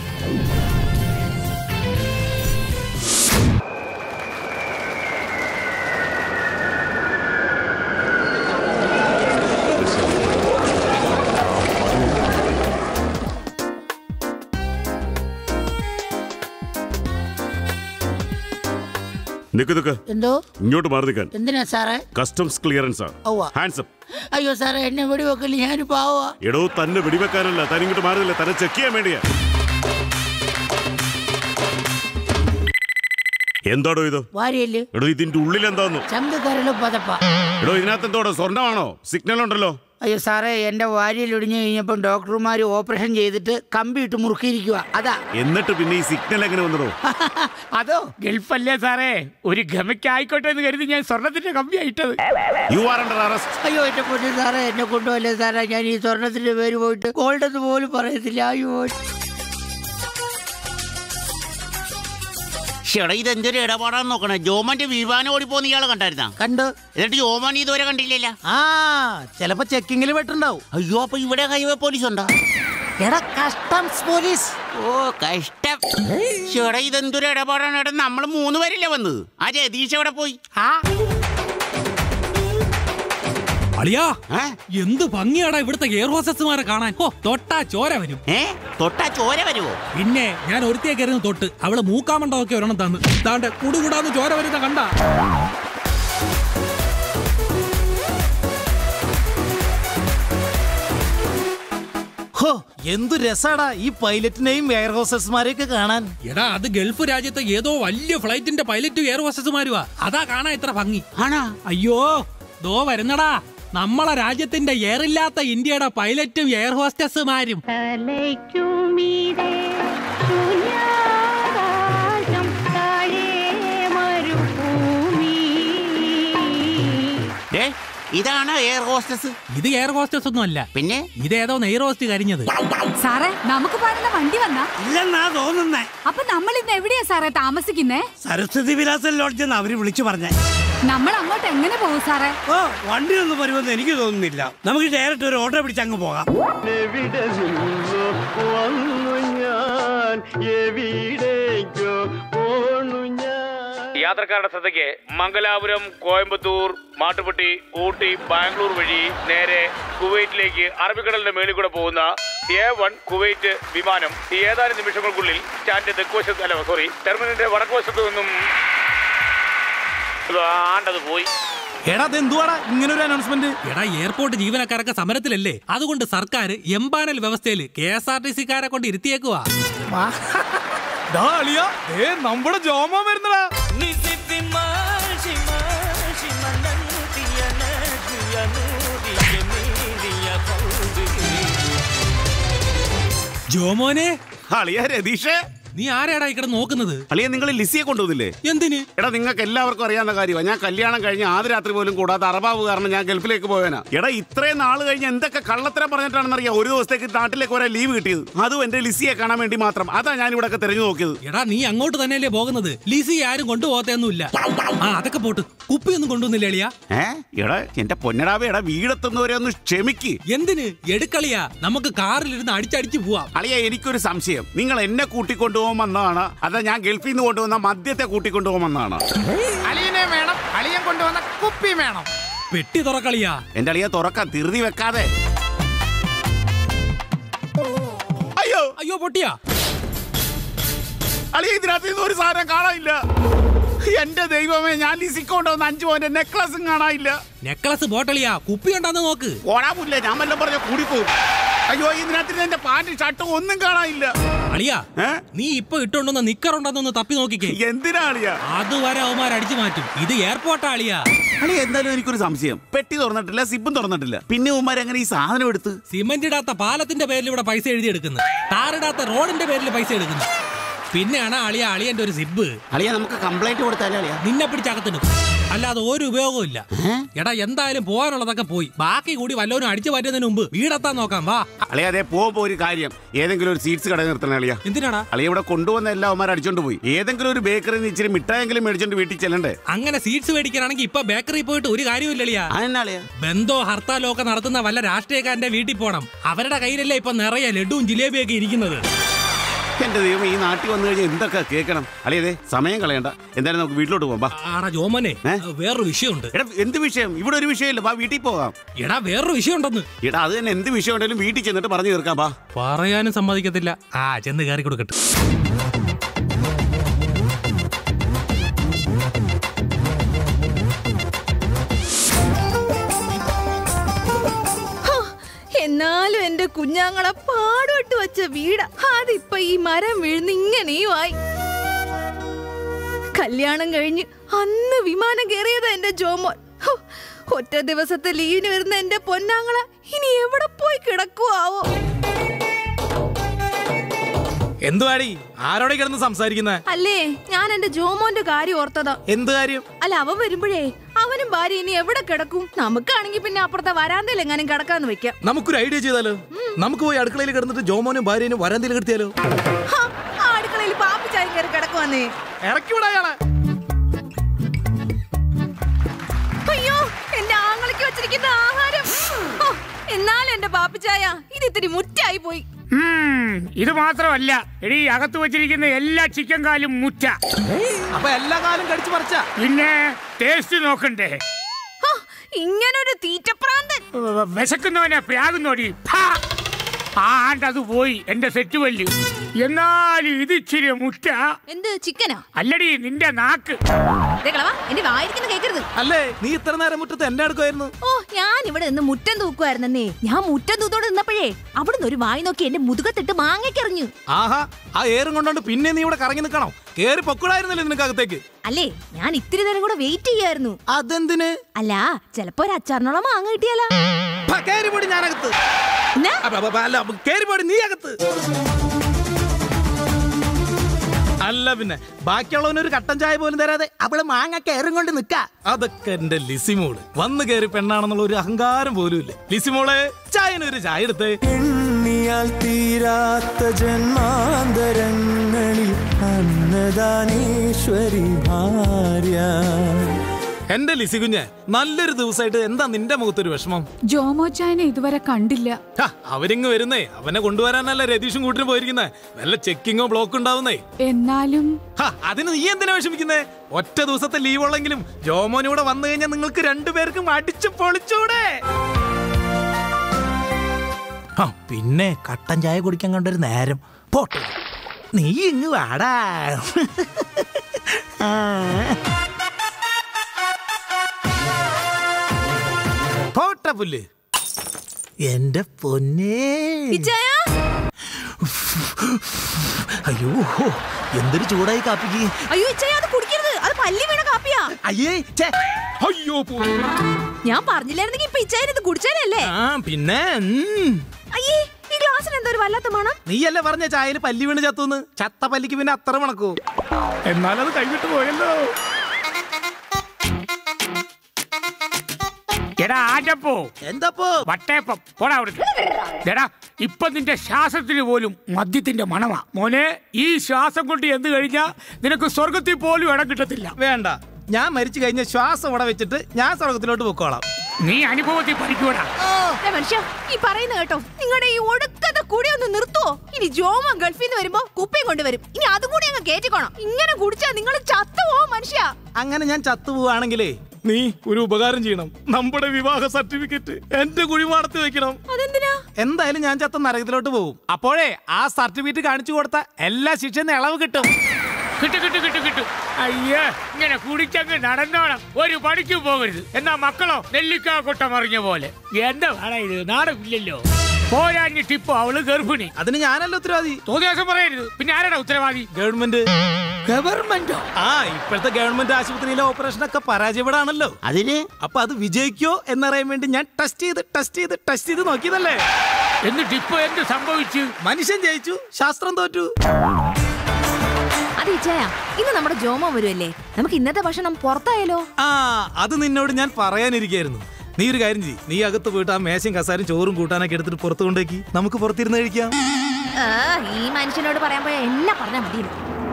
എന്തോ ഇങ്ങോട്ട് മാറി നിൽക്കാൻ. എന്തിനാ സാറേ? Customs clearance. അയ്യോ സാറേ, എന്നെ വെടിവെക്കല്, ഞാൻ പാവാ. എടോ, തന്നെ വെടിവെക്കാനല്ല, താൻ ഇങ്ങോട്ട് മാറുന്നില്ല, തന്നെ ചെക്ക് ചെയ്യാൻ വേണ്ടിയാ. എന്താടോ ഇത്? വാരിയല്ലേ? എടോ, ഇതിന്റെ ഉള്ളിൽ എന്താന്ന്? ചന്തക്കരലോ പതപ്പ. എടോ, ഇതിനകത്ത് എന്തോടോ സ്വർണ്ണമാണോ? സിഗ്നൽ ഉണ്ടല്ലോ. അയ്യോ സാറേ, എന്റെ വാരിയിൽ ഒടിഞ്ഞു കഴിഞ്ഞപ്പോൾ ഡോക്ടർമാർ ഓപ്പറേഷൻ ചെയ്തിട്ട് കമ്പി ഇട്ട് മുറുക്കിയിരിക്കുക, അതാ. എന്നിട്ട് പിന്നെ ഈ സിഗ്നൽ എങ്ങനെ വന്നടോ? അതോ ഗൾഫല്ലേ സാറേ, ഒരു ഗമയ്ക്കായിക്കോട്ടെ എന്ന് കരുതി ഞാൻ സ്വർണത്തിന്റെ കമ്പി ആയിട്ടത്. You are under arrest. അയ്യോ എന്നെ കൊണ്ടു സാറേ, എന്നെ കൊണ്ടുപോലേ സാറേ, ഞാൻ ഈ സ്വർണത്തിന്റെ പേര് പോയിട്ട് ഗോൾഡ് എന്ന് പോലും പറയത്തില്ല. അയ്യോ ചേട്ടാ, ഇതെന്തൊരു ഇടപാടാന്ന് നോക്കണേ. ജോമന്റെ വിമാനം ഓടിപ്പോന്ന് ഇയാളെ കണ്ടായിരുന്നാ? കണ്ടു. എന്നിട്ട് ജോമൻ ഇതുവരെ കണ്ടില്ലല്ല. ചിലപ്പോ ചെക്കിങ്ങിൽ പെട്ടുണ്ടാവും. അയ്യോ, അപ്പൊ ഇവിടെ ഹൈവേ പോലീസ് ഉണ്ടോ? എടാ, കസ്റ്റംസ് പോലീസ്. ഓ കഷ്ടം. ചേട്ടാ, ഇതെന്തൊരു ഇടപാടാണ്. ഏട്ടാ, നമ്മള് 3 പേരല്ലേ വന്നത്. ആ രതീഷ് എവിടെ പോയി? അളിയാ, എന്ത് ഭംഗിയാടാ ഇവിടുത്തെ എയർ ഹോസ്റ്റസ്മാരെ കാണാൻ. തൊട്ടാ ചോര വരും. തൊട്ടാ ചോര വരുമോ? പിന്നെ ഞാൻ ഒരുത്തേക്കായിരുന്നു തൊട്ട്, അവള് മൂക്കാമണ്ടൊക്കെ ഒരെണ്ണം തന്നു. താണ്ടെ കുടുകൂടാന്ന് ചോര വരുന്ന കണ്ട. എന്തു രസാടാ ഈ പൈലറ്റിനെയും എയർ ഹോസ്റ്റസ്മാരെയൊക്കെ കാണാൻ. എടാ, അത് ഗൾഫ് രാജ്യത്തെ ഏതോ വലിയ ഫ്ലൈറ്റിന്റെ പൈലറ്റും എയർ ഹോസ്റ്റസ്മാരുവാ. അതാ കാണാൻ ഇത്ര ഭംഗി. അയ്യോ, ദോ വരുന്നടാ നമ്മളെ രാജ്യത്തിന്റെ എയറില്ലാത്ത ഇന്ത്യയുടെ പൈലറ്റും എയർ ഹോസ്റ്റസുമാരും. ഇതാണ് എയർ ഹോസ്റ്റസ്. ഇത് എയർ ഹോസ്റ്റസ് ഒന്നും അല്ല. പിന്നെ ഇതേതോ നെയർ ഹോസ്റ്റ് കരിഞ്ഞത്. സാറേ, നമുക്ക് പാടുന്ന വണ്ടി വന്നാ? ഇല്ലെന്നാ തോന്നുന്നേ. അപ്പൊ നമ്മൾ ഇന്ന് എവിടെയാ സാറേ താമസിക്കുന്നേ? സരസ്വതി വിലാസം ലോഡ്ജ് അവര് വിളിച്ചു പറഞ്ഞേ. നമ്മൾ അങ്ങോട്ട് എങ്ങനെ പോകും സാറേ? ഓ, വണ്ടി ഒന്നും വരുമെന്ന് എനിക്ക് തോന്നുന്നില്ല. നമുക്ക് ഡയറക്റ്റ് ഒരു ഓട്ടോ പിടിച്ച് അങ്ങ് പോകാം. യാത്രക്കാരുടെ ശ്രദ്ധയ്ക്ക് മംഗലാപുരം, കോയമ്പത്തൂർ, മാട്ടുപ്പെട്ടി, ഊട്ടി, ബാംഗ്ലൂർ വഴി നേരെ കുവൈറ്റിലേക്ക് അറബിക്കടലിന്റെ മേളിൽ കൂടെ പോകുന്ന A1 കുവൈറ്റ് വിമാനം ഏതാനും നിമിഷങ്ങൾക്കുള്ളിൽ സ്റ്റാൻഡ് തെക്കുവശത്ത് ടെർമിനലിന്റെ വടക്കുവശത്ത് നിന്നും ആണ്ടത് പോയി. എടാ എന്തുവാടാ ഇങ്ങനെ ഒരു അനൗൺസ്മെന്റ്? എടാ എയർപോർട്ട് ജീവനക്കാരൊക്കെ സമരത്തിലല്ലേ, അതുകൊണ്ട് സർക്കാർ എംപാനൽ വ്യവസ്ഥയിൽ KSRTC-കാരെ കൊണ്ട് ഇരുത്തിയേക്കുവാ. നമ്മുടെ ജോമോ വരുന്നടാ. ജോമോനെ, അളിയാ രതീഷേ, നീ ആരെയാടാ ഇവിടെ നോക്കുന്നത്? അളിയ നിങ്ങൾ ലിസിയെ കൊണ്ടുവന്നില്ലേ? എന്തിന്? എടാ നിങ്ങൾക്ക് എല്ലാവർക്കും അറിയാവുന്ന കാര്യമാണ്, ഞാൻ കല്യാണം കഴിഞ്ഞ് ആദ്യ രാത്രി പോലും കൂടാതെ അറബാബ് കാരണം ഞാൻ ഗൾഫിലേക്ക് പോയനാ. എടാ ഇത്രയും നാള് കഴിഞ്ഞ് എന്തൊക്കെ കള്ളത്തരം പറഞ്ഞിട്ടാണെന്നറിയാം ഒരു ദിവസത്തേക്ക് നാട്ടിലേക്ക് ഒരേ ലീവ് കിട്ടിയത്, അതും എന്റെ ലിസിയെ കാണാൻ വേണ്ടി മാത്രം. അതാ ഞാൻ ഇവിടെ തിരഞ്ഞു നോക്കിയത്. എടാ നീ അങ്ങോട്ട് തന്നെയല്ലേ പോകുന്നത്, ലിസി ആരും കൊണ്ടുപോകത്തൊന്നുമില്ല. അതൊക്കെ പോട്ട്, കുപ്പിയൊന്നും കൊണ്ടുവന്നില്ല അളിയാ? എടാ എന്റെ പൊന്നടാവേ, എടാ വീടെത്തുന്നവരെ ഒന്ന് ക്ഷമിക്ക്. എന്തിന് എടുക്കളിയാ, നമുക്ക് കാറിലിരുന്ന് അടിച്ചടിച്ച് പോവാം. അളിയ എനിക്കൊരു സംശയം, നിങ്ങൾ എന്നെ കൂട്ടിക്കൊണ്ടുപോകാൻ വന്നതാണ്, അതാ ഞാൻ ഗൾഫിൽ നിന്ന് കൊണ്ടുവന്ന മദ്യത്തെ കൂട്ടിക്കൊണ്ടുപോകാൻ വന്നതാണ്? അളിയനെ വേണം, അളിയൻ കൊണ്ടുവന്ന കുപ്പി വേണം. പെട്ടി തുറക്കളിയാ. എന്റെ അളിയ തുറക്കാൻ ധൃതി വെക്കാതെ. അയ്യോ അയ്യോ പൊട്ടിയാ. അളിയ ഇതിനകത്ത് ഒരു സാധനം കാണാനില്ല. എന്റെ ദൈവമേ, ഞാൻ ലിസിക്കൊണ്ടുവന്ന 5 പവന്റെ നെക്ലസും കാണാനില്ല. നെക്ലസ് ബോട്ടളിയാ, കുപ്പി ഉണ്ടെന്ന് നോക്ക്. ഓടാമില്ല, ഞാൻ വല്ലതും പറഞ്ഞ കൂടിപ്പോകും. അയ്യോ ഇതിനകത്ത് എന്റെ പാന്റ് ഷർട്ടും ഒന്നും കാണാനില്ല. അളിയാ നീ ഇപ്പൊ ഇട്ടുണ്ടെന്ന നിക്കറുണ്ടെന്നൊന്ന് തപ്പി നോക്കിക്കേ. എന്തിനാ അളിയാ? അതുവരെ അവന്മാർ അടിച്ചു മാറ്റും. ഇത് എയർപോർട്ടാ അളിയാ. അളിയ എന്തായാലും എനിക്കൊരു സംശയം, പെട്ടി തുറന്നിട്ടില്ല, സിബും തുറന്നിട്ടില്ല, പിന്നെ ഉമ്മാർ എങ്ങനെ ഈ സാധനം എടുത്ത്? സിമന്റ് ഇടാത്ത പാലത്തിന്റെ പേരിൽ ഇവിടെ പൈസ എഴുതി എടുക്കുന്നത്, ടാറിടാത്ത റോഡിന്റെ പേരിൽ പൈസ എടുക്കുന്നത്. പിന്നെയാണ് അളിയന്റെ ഒരു സിബ്. അളിയ നമുക്ക് കംപ്ലൈന്റ് കൊടുത്താലേ അളിയ നിന്നെ പിടിച്ചകത്തിടും, അല്ലാതെ ഒരു ഉപയോഗവും ഇല്ല. എടാ എന്തായാലും പോകാനുള്ളതൊക്കെ പോയി, ബാക്കി കൂടി വല്ലവരും അടിച്ചു മാറ്റുന്നതിന് മുമ്പ് വീടെത്താൻ നോക്കാം. വാ അളിയ, അതേ പോകുമ്പോ ഒരു കാര്യം, ഏതെങ്കിലും ഒരു സീറ്റ്സ് കട നിർത്തണേ അളിയ. എന്തിനാടാ? അളിയ ഇവിടെ കൊണ്ടുവന്ന എല്ലാ അവന്മാർ അടിച്ചോണ്ട് പോയി. ഏതെങ്കിലും ഒരു ബേക്കറിന്ന് ഇച്ചിരി മിഠായെങ്കിലും മേടിച്ചോണ്ട് വീട്ടിൽ ചെല്ലണ്ടേ? അങ്ങനെ സീറ്റ്സ് മേടിക്കാനാണെങ്കിൽ ഇപ്പൊ ബേക്കറി പോയിട്ട് ഒരു കാര്യമില്ല അളിയാ. അതെന്നാളിയ? ബന്ധോ ഹർത്താലോ ഒക്കെ നടത്തുന്ന വല്ല രാഷ്ട്രീയക്കാരന്റെ വീട്ടിൽ പോണം. അവരുടെ കയ്യിലല്ലേ ഇപ്പൊ നിറയെ ലഡുവും ജിലേബിയൊക്കെ ഇരിക്കുന്നത്. എന്റെ ദൈവം, ഈ നാട്ടിൽ വന്നു കഴിഞ്ഞാൽ എന്തൊക്കെ കേൾക്കണം. അളിയതേ സമയം കളയണ്ട, എന്തായാലും നമുക്ക് വീട്ടിലോട്ട് പോകാം. ആടാ ജോമനെ, വേറൊരു വിഷയമുണ്ട്. എടാ എന്ത് വിഷയം? ഇവിടെ ഒരു വിഷയമില്ല, വാ വീട്ടിൽ പോകാം. എടാ വേറൊരു വിഷയം ഉണ്ടെന്ന്. എടാ അത് തന്നെ, എന്ത് വിഷയം ഉണ്ടെങ്കിലും വീട്ടിൽ ചെന്നിട്ട് പറഞ്ഞു തീർക്കാം. വാ. പറയാനും സമ്മതിക്കത്തില്ല. ചെന്ന് കയറി കൊടുക്കട്ടെ. എന്നാലും എന്റെ കുഞ്ഞാങ്ങളെ പാടുപെട്ട് വെച്ച വീടാ, അതിപ്പോ ഈ മരം വീഴുന്ന ഇങ്ങനെയുമായി. കല്യാണം കഴിഞ്ഞ് അന്ന് വിമാനം കയറിയതാ എന്റെ ജോമോൻ. ഒറ്റ ദിവസത്തെ ലീവിന് വരുന്ന എന്റെ പൊന്നാങ്ങള ഇനി എവിടെ പോയി കിടക്കുവാവോ? എന്തുവാടി ആരോടെ കിടന്ന് സംസാരിക്കുന്ന? അല്ലേ, ഞാൻ എന്റെ ജോമോന്റെ കാര്യം ഓർത്തതാ. എന്ത് കാര്യം? അല്ല, അവൻ വരുമ്പോഴേ അവനും ഭാര്യ ഇനി എവിടെ കിടക്കും? നമുക്കാണെങ്കിൽ പിന്നെ അപ്പുറത്തെ വരാന്തയിൽ എങ്ങാനും കിടക്കാന്ന് വെക്കാം. നമുക്കൊരു ഐഡിയ ചെയ്താലോ? നമുക്ക് പോയി അടുക്കളയിൽ കിടന്നിട്ട് ജോമോനും ഭാര്യനും വരാന്തയിൽ കിടത്തിയാലോ? അടുക്കളയിൽ പാപ്പിച്ചായി കയറി കിടക്കുവന്നേ. ഇറക്കി വിടായാളെ. അയ്യോ, എന്റെ ആങ്ങളയ്ക്ക് വെച്ചിരിക്കുന്ന ആഹാരം. എന്നാലും എന്റെ പാപ്പിച്ചായ ഇത് ഇത്തിരി മുറ്റായി പോയി. ഇത് മാത്രമല്ല, എടീ അകത്ത് വെച്ചിരിക്കുന്ന എല്ലാ ചിക്കൻ കാലും മുറ്റ. അപ്പൊ എല്ലാ കാലും കടിച്ചു പറിച്ച പിന്നെ ടേസ്റ്റ് നോക്കണ്ടേ? ഇങ്ങനൊരു തീറ്റപ്രാന്തൻ. വിശക്കുന്നവനെ പ്രാകുന്നോടി. ആണ്ടത് പോയി എന്റെ സെറ്റ് വല്ല്. എന്നാലും ഇത് ഇച്ചിരി മുറ്റ. എന്ത് ചിക്കനാ? അല്ലടി നിന്റെ നാക്ക്. എന്റെ വായിരിക്കുന്ന കേക്കരുത്. അല്ലേ, നീ ഇത്ര നേരം മുറ്റത്ത് എന്നെ അടുക്കുമായിരുന്നു. ഓ, ഞാൻ ഇവിടെ നിന്ന് മുറ്റം തൂക്കുമായിരുന്നേ. ഞാൻ മുറ്റം തൂത്തോടെ നിന്നപ്പോഴേ അവിടുന്ന് ഒരു വായി നോക്കി എന്റെ മുതുകത്തിട്ട് മാങ്ങയ്ക്കെറിഞ്ഞു. ആഹാ, ആ ഏറും കൊണ്ടോണ്ട് പിന്നെ നീ ഇവിടെ കറങ്ങി നിൽക്കണോ? കേറി പൊക്കൂടായിരുന്നല്ലേ നിനക്കകത്തേക്ക്? അല്ലേ, ഞാൻ ഇത്തിരി നേരം കൂടെ വെയിറ്റ് ചെയ്യായിരുന്നു. അതെന്തിന്? അല്ല, ചിലപ്പോ ഒരു അച്ചാറിനോളം മാങ്ങ കിട്ടിയാലോ. കേറിപ്പോടി ഞാനകത്ത്. അല്ല, കേറിപ്പോടി നീ അകത്ത്. അല്ല പിന്നെ ബാക്കിയുള്ളവനൊരു കട്ടൻ ചായ പോലും തരാതെ അവള് മാങ്ങ കയറും കൊണ്ട് നിക്ക. അതൊക്കെ എന്റെ ലിസിമോള്. വന്ന് കയറി പെണ്ണാണെന്നുള്ള ഒരു അഹങ്കാരം പോലും ഇല്ല. ലിസിമോളെ, ചായനൊരു ചായ എടുത്ത്. എണ്ണിയാൽ തീരാത്ത ജന്മാന്തരങ്ങളിൽ അന്നദാനേശ്വരി ഭാര്യ. എന്റെ ലിസി കുഞ്ഞെ, നല്ലൊരു ദിവസമായിട്ട് എന്താ നിന്റെ മുഖത്തൊരു വിഷമം? ജോമോച്ചായനെ ഇതുവരെ കണ്ടില്ല. അവരിങ്ങ് വരുന്നേ, അവനെ കൊണ്ടുവരാനല്ല രതീഷും കൂട്ടിന് പോയിരിക്കുന്നേ. വല്ല ചെക്കിങ്ങോ ബ്ലോക്ക് ഉണ്ടാവുന്നേ. എന്നാലും അതിന് നീ എന്തിനാ വിഷമിക്കുന്നേ? ഒറ്റ ദിവസത്തെ ലീവ് ഉള്ളെങ്കിലും ജോമോനൂടെ വന്നു കഴിഞ്ഞാൽ നിങ്ങൾക്ക് രണ്ടുപേർക്കും അടിച്ചു പൊളിച്ചൂടെ? പിന്നെ കട്ടൻ ചായ കുടിക്കാൻ കണ്ടൊരു നേരം പോട്ടെ, നീ ഇങ്ങ് വാടാ. പോട്ടെ പുല്ല്. എന്റെ പൊന്നേ, അയ്യോ എന്തൊരു ചൂടായി കാപ്പിക്ക്. അയ്യോ അത് കുടിക്കരുത്, അത് പല്ലി വീണ കാപ്പിയാ. അയ്യേ അയ്യോ, ഞാൻ പറഞ്ഞില്ലായിരുന്നെങ്കിൽ ഇപ്പൊ ഇച്ചായൻ ഇത് കുടിച്ചാലല്ലേ. പിന്നെ അയ്യേ, ഈ ഗ്ലാസ്സിന് എന്തോ ഒരു വല്ലാത്ത മണം. നീയല്ലേ പറഞ്ഞ ചായയിൽ പല്ലി വീണ് ചത്തൂന്ന്? ചത്ത പല്ലിക്ക് പിന്നെ അത്ര മണക്കൂ? എന്നാലത് കൈവിട്ട് പോയല്ലോ. എടാ ആജപ്പോ, എന്താപ്പോ വട്ടയപ്പം പോടാ അവിടുന്ന്. എടാ ഇപ്പൊ നിന്റെ ശ്വാസത്തിന് പോലും മദ്യത്തിന്റെ മണമാ മോനെ. ഈ ശ്വാസം കൊണ്ട് എന്ത് കഴിഞ്ഞാ നിനക്ക് സ്വർഗത്തിൽ പോലും ഇടം കിട്ടത്തില്ല. വേണ്ട, ഞാൻ മരിച്ചു കഴിഞ്ഞ ശ്വാസം ഇവിടെ വെച്ചിട്ട് ഞാൻ സ്വർഗത്തിലോട്ട് പൊക്കോളാം. നീ അനുഭവത്തിൽ പഠിക്കൂടാ. മനുഷ്യ, ഈ പറയുന്ന കേട്ടോ, നിങ്ങളുടെ ഈ ഒടുക്കത്തെ കൂടി ഒന്ന് നിർത്തുവോ? ഇനി ജോമൻ ഗൾഫിൽ നിന്ന് വരുമ്പോ കുപ്പയും കൊണ്ടുവരും. ഇനി അതും കൂടി അങ്ങ് കേറ്റിക്കോണം. ഇങ്ങനെ കുടിച്ചാ നിങ്ങൾ ചത്തുപോകും മനുഷ്യ. അങ്ങനെ ഞാൻ ചത്തുപോവാണെങ്കിലേ നീ ഒരു ഉപകാരം ചെയ്യണം. നമ്മുടെ വിവാഹ സർട്ടിഫിക്കറ്റ് എന്റെ കുഴിമാടത്ത് വെക്കണം. അതെന്തിനാ? എന്തായാലും ഞാൻ ചത്ത നരകത്തിലോട്ട് പോകും. അപ്പോഴേ ആ സർട്ടിഫിക്കറ്റ് കാണിച്ചു കൊടുത്ത എല്ലാ ശിക്ഷന്ന് ഇളവ് കിട്ടും. കിട്ടും. അയ്യേ, ഇങ്ങനെ കുടിച്ചങ്ങ് നടന്നോണം, ഒരു പണിക്ക് പോകരുത്. എന്നാ മക്കളോ നെല്ലിക്കാ കൊട്ട മറിഞ്ഞ പോലെ. എന്താ വേണ ഇത്, നാടകമില്ലല്ലോ. പോരാഞ്ഞിട്ട് ഇപ്പൊ അവള് ഗർഭിണി. അതിന് ഞാനല്ല ഉത്തരവാദി. തോന്നിയാസം പറയരുത്. പിന്നെ ആരാടാ ഉത്തരവാദി? ഗവൺമെന്റ്. ഗവൺമെന്റോ? ഇപ്പോഴത്തെ ഗവൺമെന്റ് ആശുപത്രിയിലെ ഓപ്പറേഷൻ ഒക്കെ പരാജയപ്പെടാണല്ലോ. അതിന് അപ്പൊ അത് വിജയിക്കോ എന്നറിയാൻ വേണ്ടി ഞാൻ ടെസ്റ്റ് ചെയ്ത് നോക്കിയതല്ലേ. എന്നിട്ട് ഇപ്പൊ എന്ത് സംഭവിച്ചു? മനുഷ്യൻ ജയിച്ചു, ശാസ്ത്രം തോറ്റു. ഇന്ന് നമ്മുടെ ജോമോ വരുമല്ലേ, നമുക്ക് ഇന്നത്തെ ഭക്ഷണം പുറത്തായാലോ? അത് നിന്നോട് ഞാൻ പറയാനിരിക്കായിരുന്നു. നീ ഒരു കാര്യം ചെയ്യ്, നീ അകത്ത് പോയിട്ട് ആ മേശയും കസാരും ചോറും കൂട്ടാനൊക്കെ എടുത്തിട്ട് പുറത്തു കൊണ്ടേക്ക്, നമുക്ക് പുറത്തിരുന്ന് കഴിക്കാം. ഈ മനുഷ്യനോട് പറയാൻ പോയാ എല്ലാം പറഞ്ഞാൽ മതി.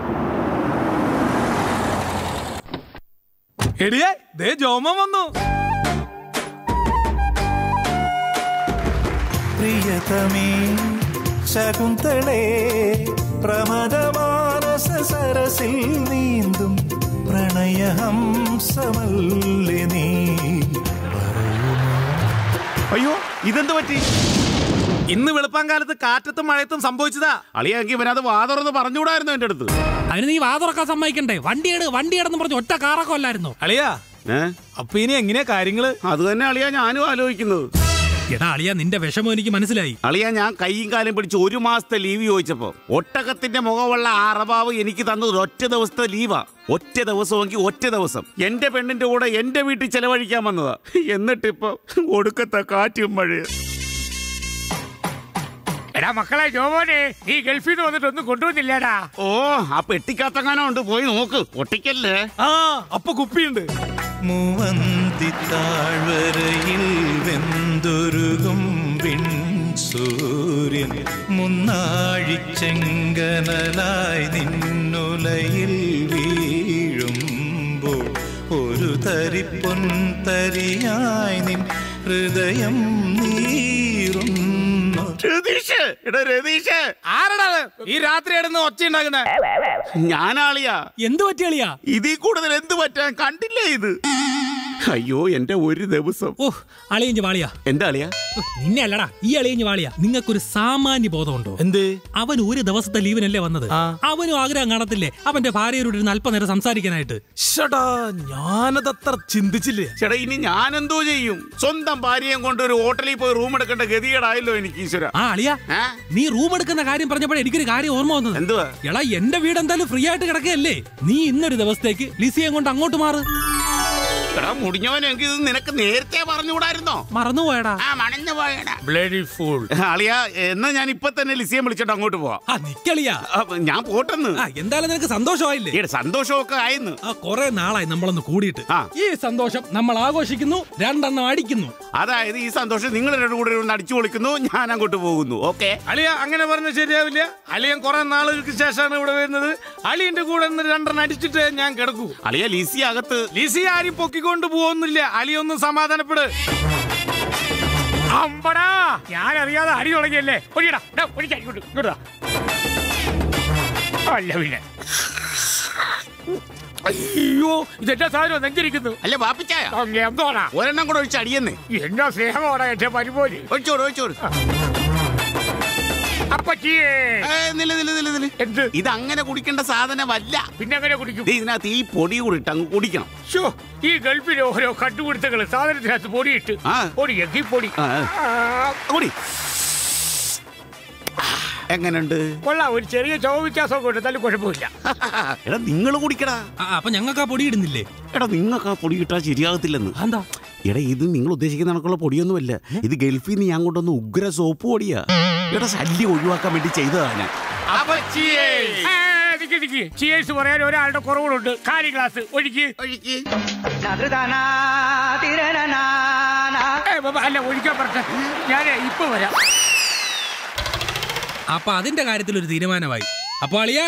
എടിയേ, ദേ ജോമൻ വന്നു. പ്രിയതമേ ശകുന്തളേ, പ്രമദമാനസ സരസിൽ നീന്തും പ്രണയഹംസമല്ലേ നീ. അയ്യോ, ഇതെന്ത് പറ്റി? ഇന്ന് വെളുപ്പാങ്കാലത്ത് കാറ്റത്തും മഴയത്തും സംഭവിച്ചതാ. അളിയാക്കി ഇവനത് വാതുറന്ന് പറഞ്ഞുകൂടായിരുന്നു എന്റെ അടുത്ത്. അതിന് നീ വാതുറക്കാൻ സമ്മതിക്കണ്ടേ? വണ്ടിയെന്ന് പറഞ്ഞ് ഒറ്റ കാറൊക്കെ അല്ലായിരുന്നോ? അളിയാ, അപ്പൊ ഇനി എങ്ങനെയാ കാര്യങ്ങള്? അത് തന്നെ അളിയാ ഞാനും ആലോചിക്കുന്നത്. എടാ അളിയാ, നിന്റെ വിഷമം എനിക്ക് മനസ്സിലായി. അളിയാ, ഞാൻ കൈയും കാലും പിടിച്ച് 1 മാസത്തെ ലീവ് ചോദിച്ചപ്പോ ഒട്ടകത്തിന്റെ മുഖമുള്ള ആ അറബാവ് എനിക്ക് തന്നത് ഒറ്റ ദിവസത്തെ ലീവാ. ഒറ്റ ദിവസമെങ്കിൽ ഒറ്റ ദിവസം എന്റെ പെണ്ണിന്റെ കൂടെ എന്റെ വീട്ടിൽ ചെലവഴിക്കാൻ വന്നതാ. എന്നിട്ടിപ്പോ ഒടുക്കത്തെ കാറ്റും മഴയും. എടാ മക്കളെ ജോമോനെ, നീ ഗൾഫിൽ നിന്ന് വന്നിട്ട് ഒന്നും കൊണ്ടുവന്നില്ലേടാ? ഓ, ആ പെട്ടിക്കാത്തങ്ങാനോ ഉണ്ട്, പോയി നോക്ക്. പൊട്ടിക്കല്ലേ? അപ്പൊ കുപ്പിയുണ്ട്. മൂവന്തി താഴ്വരയിൽ വെന്തുരുകും സൂര്യൻ മുന്നാഴിച്ചെങ്കനലായി നിന്നുലയിൽ വീഴുമ്പോൾ ഒരു തരിപ്പൊൻ തരിയായി നിൻ ഹൃദയം നീറുന്നു. ആരടാ ഈ രാത്രി ഇടന്ന് ഒച്ച ഉണ്ടാക്കുന്ന? ഞാനാളിയാ. എന്ത് പറ്റിയാളിയാ? ഇതിൽ കൂടുതൽ എന്ത് പറ്റാൻ? കണ്ടില്ലേ ഇത്? അയ്യോ, എന്റെ ഒരു ദിവസം. അളിയഞ്ച് വാളിയാ. എന്താ അളിയാ? നിന്നെ അല്ലടാ, ഈ അളിയഞ്ച് വാളിയാ. നിങ്ങൾക്കൊരു സാമാന്യ ബോധമുണ്ടോ? എന്ത്? അവൻ ഒരു ദിവസത്തെ ലീവിനല്ലേ വന്നത്. അവനും ആഗ്രഹം കാണത്തില്ലേ അവന്റെ ഭാര്യയോട് ഇരുന്ന് അല്പനേരം സംസാരിക്കാനായിട്ട്? ഞാനതത്ര ചിന്തിച്ചില്ലേ. ചേട്ടാ, ഇനി ഞാൻ എന്തോ ചെയ്യും? സ്വന്തം ഭാര്യയും കൊണ്ട് ഒരു ഹോട്ടലിൽ പോയി റൂം എടുക്കേണ്ട ഗതികേടായല്ലോ എനിക്ക്. ഈശ്വര. അളിയാ, നീ റൂം എടുക്കുന്ന കാര്യം പറഞ്ഞപ്പോഴേ എനിക്കൊരു കാര്യം ഓർമ്മ വന്നത്. എന്തുവാ? എടാ, എന്റെ വീട് എന്തായാലും ഫ്രീ ആയിട്ട് കിടക്കുകയല്ലേ. നീ ഇന്നൊരു ദിവസത്തേക്ക് ലിസിയെ കൊണ്ട് അങ്ങോട്ട് മാറ്. എടാ മുടിഞ്ഞവനെങ്കിൽ ഇത് നിനക്ക് നേരത്തെ പറഞ്ഞുകൂടായിരുന്നോ? മറന്നുപോയടാ. മണഞ്ഞു പോയടാ. Bloody fool. അളിയാ, എന്നാ ഞാൻ ഇപ്പൊ തന്നെ ലിസിയെ വിളിച്ചിട്ട് അങ്ങോട്ട് പോവാം. നിക്കളിയാ, ഞാൻ പോട്ടെന്ന്. എന്തായാലും നിനക്ക് സന്തോഷമായില്ലേ? സന്തോഷമൊക്കെ ആയിരുന്നു. കൊറേ നാളായി നമ്മളൊന്ന് കൂടിയിട്ട്. ഈ സന്തോഷം നമ്മൾ ആഘോഷിക്കുന്നു, 2 എണ്ണം അടിക്കുന്നു. അതായത് ഈ സന്തോഷം നിങ്ങൾ കൂടെ അടിച്ചു പൊളിക്കുന്നു, ഞാൻ അങ്ങോട്ട് പോകുന്നു. ഓക്കെ അളിയ, അങ്ങനെ പറഞ്ഞ ശരിയാവില്ല. അളിയൻ കുറെ നാളുകൾക്ക് ശേഷമാണ് ഇവിടെ വരുന്നത്. അളിയന്റെ കൂടെ 2 എണ്ണം അടിച്ചിട്ട് ഞാൻ കിടക്കൂ. അളിയ, ലിസി അകത്ത്. ലിസി ആരും പൊക്കിക്കോ തട്ടിക്കൊണ്ട് പോകുന്നില്ല. അലി ഒന്ന് സമാധാനപ്പെട്. അമ്പടാ, ഞാൻ അറിയാതെ അടി തുടങ്ങിയല്ലേ. ഒഴിയടാ, ഒഴിക്കായിക്കോട്ട് ഇങ്ങോട്ടാ. അല്ല പിന്നെ അയ്യോ, ഇതെന്താ സാധനം നെഞ്ചിരിക്കുന്നു. അല്ല പാപ്പിച്ചായ എന്തോടാ ഒരെണ്ണം കൂടെ ഒഴിച്ച് അടിയെന്ന്. എന്നാ സ്നേഹമാടാ എന്റെ പരിപോര്. ഒഴിച്ചോട് ഒഴിച്ചോട്. ഇത് അങ്ങനെ കുടിക്കേണ്ട സാധനമല്ല. പിന്നെ അങ്ങനെ കുടിക്കും. ഇതിനകത്ത് ഈ പൊടി കൂടിട്ട് അങ്ങ് കുടിക്കണം. ഈ ഗൾഫിലെ ഓരോ കണ്ടുപിടുത്തങ്ങള് സാധനത്തിനകത്ത് പൊടിയിട്ട് പൊടി എങ്ങനെയുണ്ട്? കൊള്ളാം. ഒരു ചെറിയ ചുവ വ്യത്യാസമൊക്കെ ഉണ്ട്, നല്ല കുഴപ്പമില്ല. എടാ നിങ്ങൾ കുടിക്കടാ. അപ്പൊ ഞങ്ങൾക്ക് ആ പൊടി ഇടുന്നില്ലേ? എടാ നിങ്ങൾക്ക് ആ പൊടി കിട്ടാൻ ശരിയാകത്തില്ലെന്ന്. എന്താ? എടാ ഇത് നിങ്ങൾ ഉദ്ദേശിക്കുന്ന കണക്കുള്ള പൊടിയൊന്നുമല്ല. ഇത് ഗൾഫിൽ നിന്ന് ഞാൻ കൊണ്ടുവന്ന ഉഗ്ര സോപ്പ് പൊടിയാ. എടാ ശല്യം ഒഴിവാക്കാൻ വേണ്ടി ചെയ്തതാണ്. ചിയേഴ്സ് പറയാൻ ഒരാളുടെ കുറവുകളുണ്ട്. കാലി ഗ്ലാസ് ഒഴിക്ക്. അല്ല ഒഴിക്കാൻ പറഞ്ഞ ഞാൻ ഇപ്പൊ വരാം. അപ്പൊ അതിന്റെ കാര്യത്തിൽ ഒരു തീരുമാനമായി. അപ്പൊ അളിയാ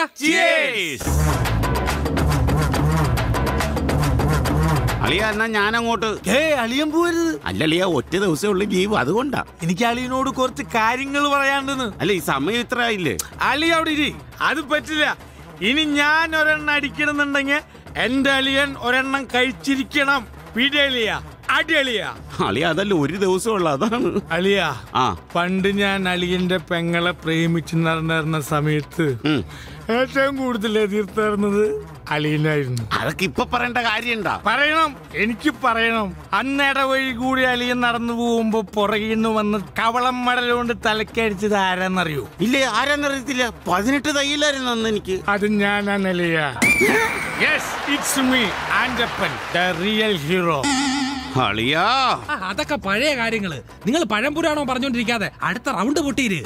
അളിയ എന്നാ ഞാൻ അങ്ങോട്ട്. അളിയൻ പോരുത്. അല്ലളിയ ഒറ്റ ദിവസമേ ഉള്ളു ലീവ്, അതുകൊണ്ടാ. എനിക്ക് അളിയനോട് കുറച്ച് കാര്യങ്ങൾ പറയാണ്ടെന്ന്. അല്ല ഈ സമയം ഇത്ര ആയില്ലേ? അളി അവിടെ ഇരി. അത് പറ്റില്ല. ഇനി ഞാൻ ഒരെണ്ണം അടിക്കണമെന്നുണ്ടെങ്കിൽ എന്റെ അളിയൻ ഒരെണ്ണം കഴിച്ചിരിക്കണം. അളിയ അളിയ അതല്ല ഒരു ദിവസമുള്ള, അതാണ്. അളിയ പണ്ട് ഞാൻ അളിയന്റെ പെങ്ങളെ പ്രേമിച്ച് നടന്നിരുന്ന സമയത്ത് ഏറ്റവും കൂടുതൽ എതിർത്തിരുന്നത് അളിയനായിരുന്നു. അതൊക്കെ ഇപ്പൊ പറയേണ്ട കാര്യണ്ടാ? പറയണം, എനിക്ക് പറയണം. അന്ന് ഇടവഴി കൂടി അളിയൻ നടന്നു പോകുമ്പോ പുറകിൽ നിന്ന് വന്ന് കവളം മടലുകൊണ്ട് തലക്കടിച്ചത് ആരാന്നറിയോ? ഇല്ലേ, ആരാന്നറിയത്തില്ല. 18 തയ്യിലായിരുന്നു അന്ന് എനിക്ക്. അത് ഞാനാണ് അളിയ. Yes, it's me, Andappan, the real hero. അളിയാ അതൊക്കെ പഴയ കാര്യങ്ങള്. നിങ്ങൾ പഴംപുരാണോ പറഞ്ഞോണ്ടിരിക്കാതെ അടുത്ത റൗണ്ട് പൊട്ടിയിര്.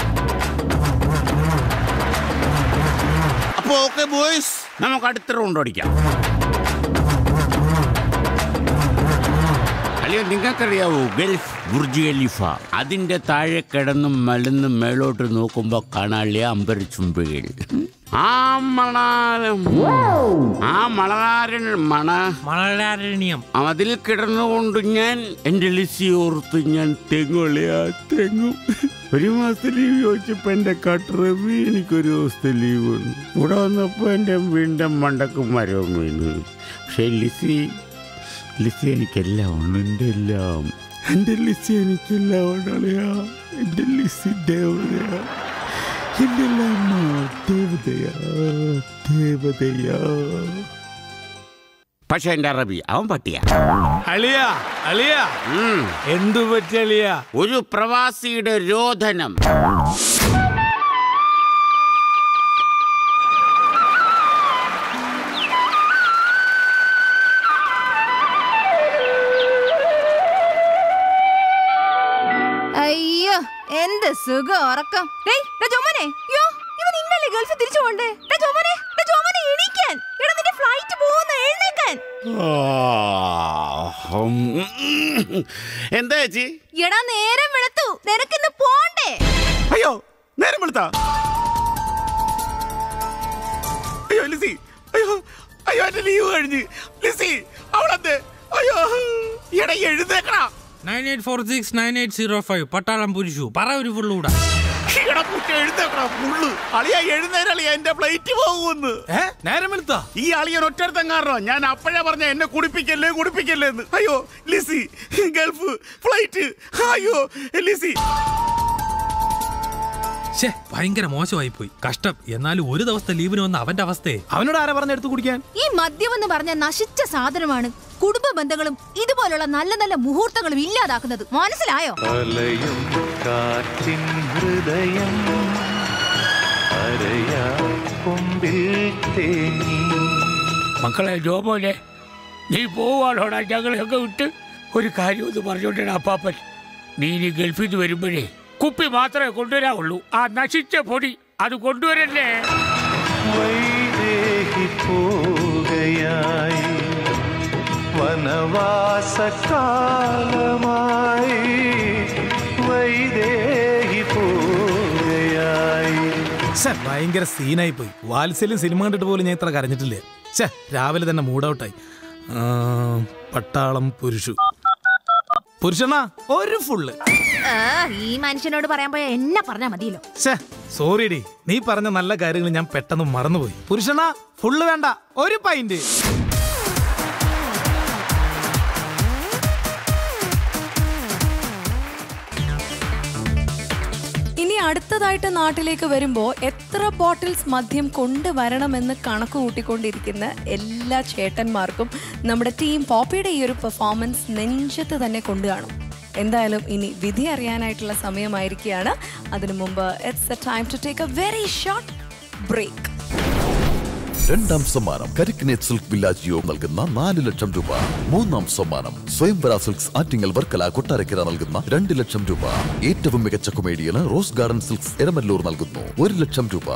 അപ്പൊ ഓക്കെ ബോയ്സ്, നമുക്ക് അടുത്ത റൗണ്ട് അടിക്കാം. അളിയ നിങ്ങൾക്കറിയാവോ ഗൾഫ് ബുർജ് ഖലീഫ? അതിന്റെ താഴെ കിടന്നും മലന്നും മേലോട്ട് നോക്കുമ്പോ കാണാളിയ അമ്പരച്ചുംബികൾ. അതിൽ കിടന്നുകൊണ്ട് ഞാൻ എന്റെ ലിസി ഓർത്ത് ഞാൻ തെങ്ങുള്ളിയാ തെങ്ങും. ഒരു മാസത്തെ ലീവ് ചോദിച്ചപ്പോ എന്റെ കട്ടറവി എനിക്കൊരു ദിവസത്തെ ലീവ് വന്നു. ഇവിടെ വന്നപ്പോ എന്റെ വീണ്ടും മണ്ടക്കും മരവും വീണു. പക്ഷെ ലിസി എനിക്കെല്ലാം ഉണ്ട്. എന്റെ ലിസി എനിക്കെല്ലാം ഉണ്ടല്ലയാ. എന്റെ ലിസി ദേവതയാ. പക്ഷെ എന്റെ അറബി അവൻ പട്ടിയ. അളിയ എന്തു പറ്റിയ? ഒരു പ്രവാസിയുടെ രോദനം. അയ്യോ എന്ത് സുഖം ഉറക്കം. ഇവൻ ഇന്നലെ ഗൾഫ് തിരിച്ചു പോണ്ടേ? എണീക്കാൻ. നിന്റെ ഫ്ലൈറ്റ് പോകുന്ന എഴുന്നേക്കാൻ. എന്താ ചേച്ചി? എടാ നേരം വെളുത്തു, നിനക്കിന്ന് പോണ്ടേ? അയ്യോ നേരം വെളുത്താ? അയ്യോ ലിസി, അയ്യോ എന്റെ ലീവ് കഴിഞ്ഞ്. ലിസി അവളെന്തേ? അയ്യോ എടാ എഴുന്നേക്കടാ. 98469805 പട്ടാളം പുരുഷു പറ ഒരു ഫുള്ളൂടാ. എന്റെ ഫ്ലൈറ്റ് പോകുന്നു. നേരം വെളുത്താ? ഈ അളിയൻ ഒറ്റടുത്തം കാരണം ഞാൻ അപ്പോഴേ പറഞ്ഞ എന്നെ കുടിപ്പിക്കല്ലേ എന്ന്. അയ്യോ ലിസി ഗൾഫ് ഫ്ലൈറ്റ്. അയ്യോ ലിസി ഭയങ്കര മോശമായി പോയി. കഷ്ടം. എന്നാലും ഒരു ദിവസത്തെ ലീവിന് വന്ന അവന്റെ അവസ്ഥയെ അവനോട് ആരാ പറഞ്ഞ എടുത്ത് കുടിക്കാൻ? ഈ മദ്യമെന്ന് പറഞ്ഞ നശിച്ച സാധനമാണ് കുടുംബ ബന്ധങ്ങളും ഇതുപോലുള്ള നല്ല നല്ല മുഹൂർത്തങ്ങളും ഇല്ലാതാക്കുന്നത്. മനസ്സിലായോ? മക്കളെ ജോമോനെ, നീ പോവാണോടാ ഞങ്ങളെയൊക്കെ വിട്ട്? ഒരു കാര്യം ഒന്ന് പറഞ്ഞോണ്ടേടാ അപ്പാപ്പൻ. നീ ഇനി ഗൾഫിൽ നിന്ന് വരുമ്പോഴേ കുപ്പി മാത്രമേ കൊണ്ടുവരാവുള്ളൂ. ആ നശിച്ച പൊടി അത് കൊണ്ടുവരല്ലേ. വനവാസകാലമായി വൈദേഹി പോകയായി. ഭയങ്കര സീനായി പോയി. വാത്സല്യം സിനിമ കണ്ടിട്ട് പോലും ഞാൻ ഇത്ര കരഞ്ഞിട്ടില്ലേ. രാവിലെ തന്നെ മൂഡ് ഔട്ടായി. പട്ടാളം പുരുഷനാ ഒരു ഫുള്ള്. ഈ മനുഷ്യനോട് പറയാൻ പോയാ എന്നെ പറഞ്ഞാ മതിയല്ലോ. സോറിഡി, നീ പറഞ്ഞ നല്ല കാര്യങ്ങൾ ഞാൻ പെട്ടെന്ന് മറന്നുപോയി. പുരുഷനാ ഫുള്ള് വേണ്ട, ഒരു പൈന്റ്. ഇനി അടുത്തതായിട്ട് നാട്ടിലേക്ക് വരുമ്പോൾ എത്ര ബോട്ടിൽസ് മദ്യം കൊണ്ടുവരണമെന്ന് കണക്ക് കൂട്ടിക്കൊണ്ടിരിക്കുന്ന എല്ലാ ചേട്ടന്മാർക്കും നമ്മുടെ ടീം പോപ്പിയുടെ ഈ ഒരു പെർഫോമൻസ് നെഞ്ചത്ത് തന്നെ കൊണ്ടു കാണും. എന്തായാലും ഇനി വിധി അറിയാനായിട്ടുള്ള സമയമായിരിക്കുകയാണ്. അതിനു മുമ്പ് it's a time to take a very short break. രണ്ടാം സമ്മാനം കരിക്കിനേറ്റ് സിൽക്ക് വില്ലാജിയോ നൽകുന്ന 4 ലക്ഷം രൂപ. മൂന്നാം സമ്മാനം സ്വയംവര സിൽക്സ് ആറ്റിങ്ങൽ വർക്കല കൊട്ടാരക്കര നൽകുന്ന 2 ലക്ഷം രൂപ. ഏറ്റവും മികച്ച കൊമേഡിയന് റോസ് ഗാർഡൻ സിൽക്സ് എരമല്ലൂർ നൽകുന്നു 1 ലക്ഷം രൂപ.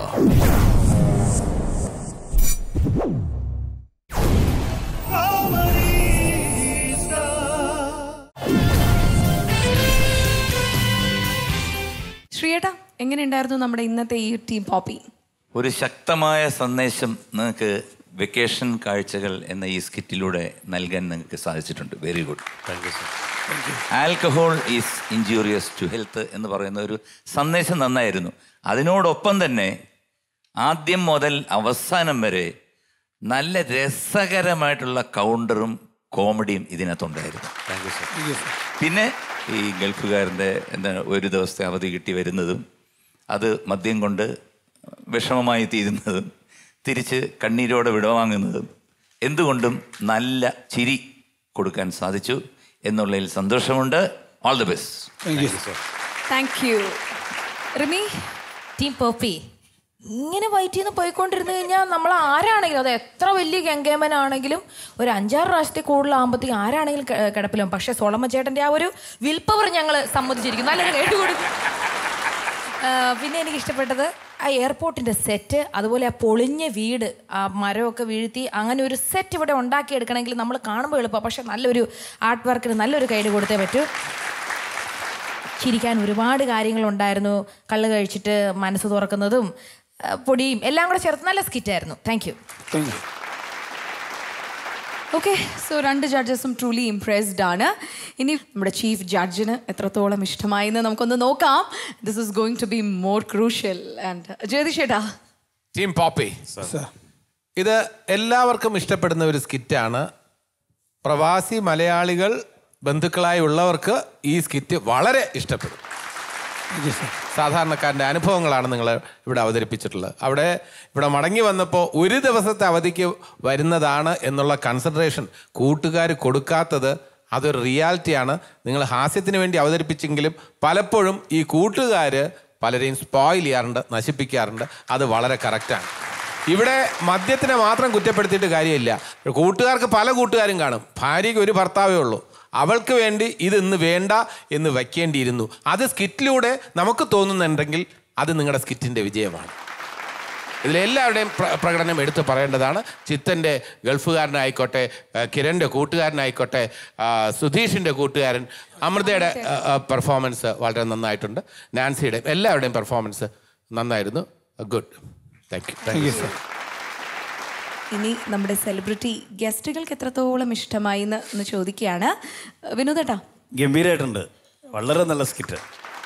ശ്രീയേട്ടാ, എങ്ങനെയുണ്ടായിരുന്നു നമ്മുടെ ഇന്നത്തെ ഈ ടീം പോപ്പി? ഒരു ശക്തമായ സന്ദേശം നിങ്ങൾക്ക് വെക്കേഷൻ കാഴ്ചകൾ എന്ന ഈ സ്കിറ്റിലൂടെ നൽകാൻ നിങ്ങൾക്ക് സാധിച്ചിട്ടുണ്ട്. Very good. Alcohol is injurious to health എന്ന് പറയുന്ന ഒരു സന്ദേശം നന്നായിരുന്നു. അതിനോടൊപ്പം തന്നെ ആദ്യം മുതൽ അവസാനം വരെ നല്ല രസകരമായിട്ടുള്ള കൗണ്ടറും കോമഡിയും ഇതിനകത്തുണ്ടായിരുന്നു. പിന്നെ ഈ ഗൾഫുകാരൻ്റെ എന്താണ് ഒരു ദിവസത്തെ അവധി കിട്ടി വരുന്നതും അത് മദ്യം കൊണ്ട് വിഷമമായി തീരുന്നതും തിരിച്ച് കണ്ണീരോടെ വിടവാങ്ങുന്നതും എന്തുകൊണ്ടും നല്ല ചിരി കൊടുക്കാൻ സാധിച്ചു എന്നുള്ളതിൽ സന്തോഷമുണ്ട്. All the best. Thank you. Rimi, team Poppy ഇങ്ങനെ വയറ്റിൽ നിന്ന് പോയിക്കൊണ്ടിരുന്നു കഴിഞ്ഞാൽ നമ്മൾ ആരാണെങ്കിലും, അത് എത്ര വലിയ ഗംഗേമനാണെങ്കിലും ഒരു 5-6 പ്രാവശ്യത്തിൽ കൂടുതലാകുമ്പോഴത്തേക്ക് ആരാണെങ്കിലും കിടപ്പിലും. പക്ഷേ സോളമ ചേട്ടൻ്റെ ആ ഒരു വിൽ പവർ ഞങ്ങൾ സമ്മതിച്ചിരിക്കും. നല്ലൊരു കേട്ട് കൊടുക്കും. പിന്നെ എനിക്ക് ഇഷ്ടപ്പെട്ടത് ആ എയർപോർട്ടിൻ്റെ സെറ്റ്, അതുപോലെ ആ പൊളിഞ്ഞ വീട്, ആ മരമൊക്കെ വീഴ്ത്തി അങ്ങനെ ഒരു സെറ്റ് ഇവിടെ ഉണ്ടാക്കിയെടുക്കണമെങ്കിൽ നമ്മൾ കാണുമ്പോൾ എളുപ്പമാണ്. പക്ഷെ നല്ലൊരു ആർട്ട് വർക്കിന് നല്ലൊരു കൈഡ് കൊടുത്തേ പറ്റൂ. ചിരിക്കാൻ ഒരുപാട് കാര്യങ്ങളുണ്ടായിരുന്നു. കള്ള് കഴിച്ചിട്ട് മനസ്സ് തുറക്കുന്നതും പൊടിയും എല്ലാം കൂടെ ചേർത്ത് നല്ല സ്കിറ്റായിരുന്നു. Thank you. ഓക്കെ, സോ 2 ജഡ്ജസും ട്രൂലി ഇംപ്രസ്ഡ് ആണ്. ഇനി നമ്മുടെ ചീഫ് ജഡ്ജിന് എത്രത്തോളം ഇഷ്ടമായി എന്ന് നമുക്കൊന്ന് നോക്കാം. This is going to be more crucial. And ജയതിഷേട്ടാ, ടീം പോപ്പി, ഇത് എല്ലാവർക്കും ഇഷ്ടപ്പെടുന്ന ഒരു സ്കിറ്റാണ്. പ്രവാസി മലയാളികൾ ബന്ധുക്കളായി ഉള്ളവർക്ക് ഈ സ്കിറ്റ് വളരെ ഇഷ്ടപ്പെടും. സാധാരണക്കാരൻ്റെ അനുഭവങ്ങളാണ് നിങ്ങൾ ഇവിടെ അവതരിപ്പിച്ചിട്ടുള്ളത്. ഇവിടെ മടങ്ങി വന്നപ്പോൾ ഒരു ദിവസത്തെ അവധിക്ക് വരുന്നതാണ് എന്നുള്ള കൺസിഡറേഷൻ കൂട്ടുകാർ കൊടുക്കാത്തത് അതൊരു റിയാലിറ്റിയാണ്. നിങ്ങൾ ഹാസ്യത്തിന് വേണ്ടി അവതരിപ്പിച്ചെങ്കിലും പലപ്പോഴും ഈ കൂട്ടുകാർ പലരെയും സ്പോയിൽ ചെയ്യാറുണ്ട്, നശിപ്പിക്കാറുണ്ട്. അത് വളരെ കറക്റ്റാണ്. ഇവിടെ മദ്യത്തിനെ മാത്രം കുറ്റപ്പെടുത്തിയിട്ട് കാര്യമില്ല. കൂട്ടുകാർക്ക് പല കൂട്ടുകാരും കാണും. ഭാര്യയ്ക്ക് ഒരു ഭർത്താവേ ഉള്ളൂ. അവൾക്ക് വേണ്ടി ഇത് ഇന്ന് വേണ്ട എന്ന് വയ്ക്കേണ്ടിയിരുന്നു. അത് സ്കിറ്റിലൂടെ നമുക്ക് തോന്നുന്നുണ്ടെങ്കിൽ അത് നിങ്ങളുടെ സ്കിറ്റിൻ്റെ വിജയമാണ്. ഇതിലെല്ലാവരുടെയും പ്രകടനം എടുത്തു പറയേണ്ടതാണ്. ചിത്തൻ്റെ ഗൾഫുകാരനായിക്കോട്ടെ, കിരണിൻ്റെ കൂട്ടുകാരനായിക്കോട്ടെ, സുധീഷിൻ്റെ കൂട്ടുകാരൻ, അമൃതയുടെ പെർഫോമൻസ് വളരെ നന്നായിട്ടുണ്ട്. നാൻസിയുടെ എല്ലാവരുടെയും പെർഫോമൻസ് നന്നായിരുന്നു. ഗുഡ്. Thank you sir. ഇനി നമ്മുടെ സെലിബ്രിറ്റി ഗസ്റ്റുകൾക്ക് എത്രത്തോളം ഇഷ്ടമായി എന്ന് ചോദിക്കുകയാണ്. വിനോദേട്ടാ, ഗംഭീരമായിട്ടുണ്ട്. വളരെ നല്ല സ്കിറ്റ്.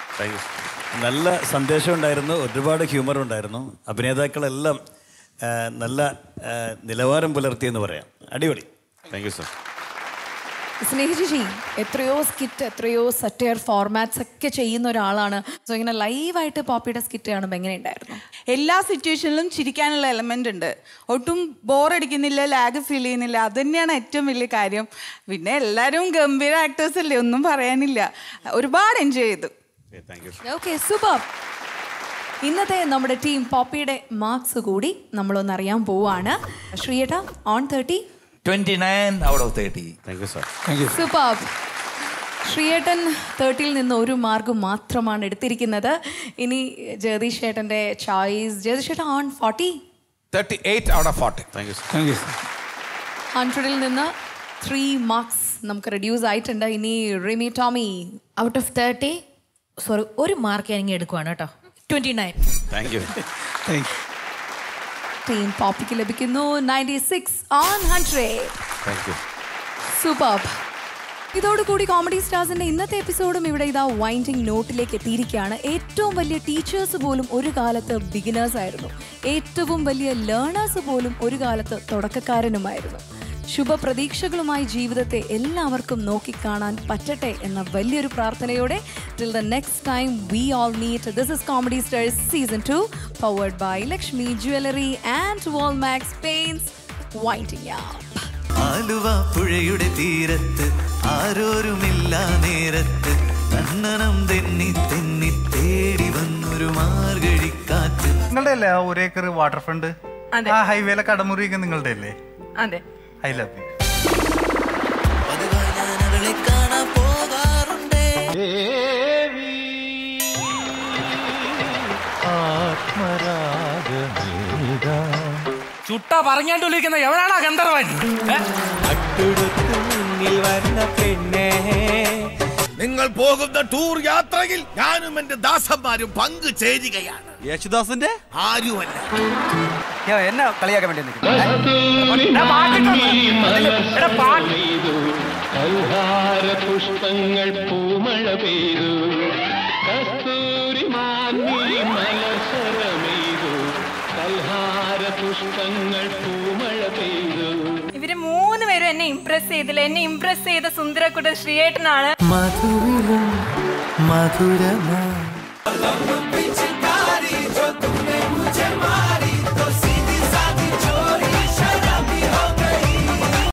നല്ല സന്ദേശം ഉണ്ടായിരുന്നു, ഒരുപാട് ഹ്യൂമർ ഉണ്ടായിരുന്നു. അഭിനേതാക്കളെല്ലാം നല്ല നിലവാരം പുലർത്തിയെന്ന് പറയാം. അടിപൊളി. Thank you sir. സ്നേഹിച്ചി എത്രയോ സ്കിറ്റ്, എത്രയോ സറ്റയർ ഫോർമാറ്റ്സ് ഒക്കെ ചെയ്യുന്ന ഒരാളാണ്. സോ ഇങ്ങനെ ലൈവായിട്ട് പോപ്പിയുടെ സ്കിറ്റ് കാണുമ്പോൾ എങ്ങനെയുണ്ടായിരുന്നു? എല്ലാ സിറ്റുവേഷനിലും ചിരിക്കാനുള്ള എലമെന്റ് ഉണ്ട്. ഒട്ടും ബോറടിക്കുന്നില്ല, ലാഗ് ഫീൽ ചെയ്യുന്നില്ല. അത് തന്നെയാണ് ഏറ്റവും വലിയ കാര്യം. പിന്നെ എല്ലാവരും ഗംഭീര ആക്ടേഴ്സ് അല്ലേ, ഒന്നും പറയാനില്ല. ഒരുപാട് എൻജോയ് ചെയ്തു. Okay, super. ഇന്നത്തെ നമ്മുടെ ടീം പോപ്പിയുടെ മാർക്സ് കൂടി നമ്മളൊന്നറിയാൻ പോവാണ്. ശ്രീയേട്ടാ, on 30 29 out of 30. Thank you, sir. Super. ശ്രീയേട്ടൻ 30ൽ നിന്ന് 1 മാർക്ക് മാത്രമാണ് എടുത്തിരിക്കുന്നത്. ഇനി ജഗദീഷ് ചേട്ടൻ്റെ ചോയ്സ്. ജഗദീഷ് ചേട്ടൻ on 40. 38 out of 40. Thank you, sir. Thank you, sir. 100ൽ നിന്ന് 3 മാർക്സ് നമുക്ക് റെഡ്യൂസ് ആയിട്ടുണ്ട്. ഇനി Rimi Tomy out of 30 sorry 1 mark ഞാൻ എടുക്കുവാണ് കേട്ടോ. 29. Thank you. Thank you. ടീം പോപ്പിക്ക് ലഭിക്കുന്നു 96 on 100. Thank you. സൂപ്പർ. ഇതോടുകൂടി കോമഡി സ്റ്റാർസിന്റെ ഇന്നത്തെ എപ്പിസോഡും ഇവിടെ ഇതാ വൈൻഡിങ് നോട്ടിലേക്ക് എത്തിയിരിക്കുകയാണ്. ഏറ്റവും വലിയ ടീച്ചേഴ്സ് പോലും ഒരു കാലത്ത് ബിഗിനേഴ്സ് ആയിരുന്നു. ഏറ്റവും വലിയ ലേണേഴ്സ് പോലും ഒരു കാലത്ത് തുടക്കക്കാരനുമായിരുന്നു. ശുഭപ്രതീക്ഷകളുമായി ജീവിതത്തെ എല്ലാവർക്കും നോക്കിക്കാണാൻ പറ്റട്ടെ എന്ന വലിയൊരു പ്രാർത്ഥനയോടെ till the next time we all meet. This is Comedy Stars Season 2 powered by Lakshmi Jewelry and Walmax Paints. Winding up. Aluva പുഴയുടെ തീരത്ത് ആരോരുമില്ല നേരത്ത് കണ്ണനം തെന്നി തെന്നി തേടി വന്നൊരു മാർഗഴിക്കാറ്റ്. നിങ്ങളുടെ അല്ലേ ആ ഒരേക്കർ വാട്ടർ ഫ്രണ്ട്? ആ ഹൈവേയിലെ കടമുറിയൊക്കെ നിങ്ങളുടെ അല്ലേ? അതെ. I love you. ചുട്ട പറഞ്ഞോണ്ടിരിക്കുന്ന എവനാണ് ഗന്ധർവൻ? മുന്നിൽ വരുന്ന പെണ്ണേ, നിങ്ങൾ പോകുന്ന ടൂർ യാത്രയിൽ ഞാനും എന്റെ ദാസന്മാരും പങ്കു ചേരുകയാണ്. യേശുദാസിന്റെ ആരുമല്ല. എന്നെ കളിയാക്കാൻ വേണ്ടി പുഷ്പങ്ങൾ പൂമഴ പെയ്തു, കസ്തൂരി മലസരമെയ്തു, കൽഹാര പുഷ്പങ്ങൾ പൂമഴ പെയ്തു. ഇവര് 3 പേരും എന്നെ ഇംപ്രസ് ചെയ്തില്ല. എന്നെ ഇംപ്രസ് ചെയ്ത സുന്ദരക്കുട്ടൻ ശ്രീയേട്ടനാണ്. മധുരമാ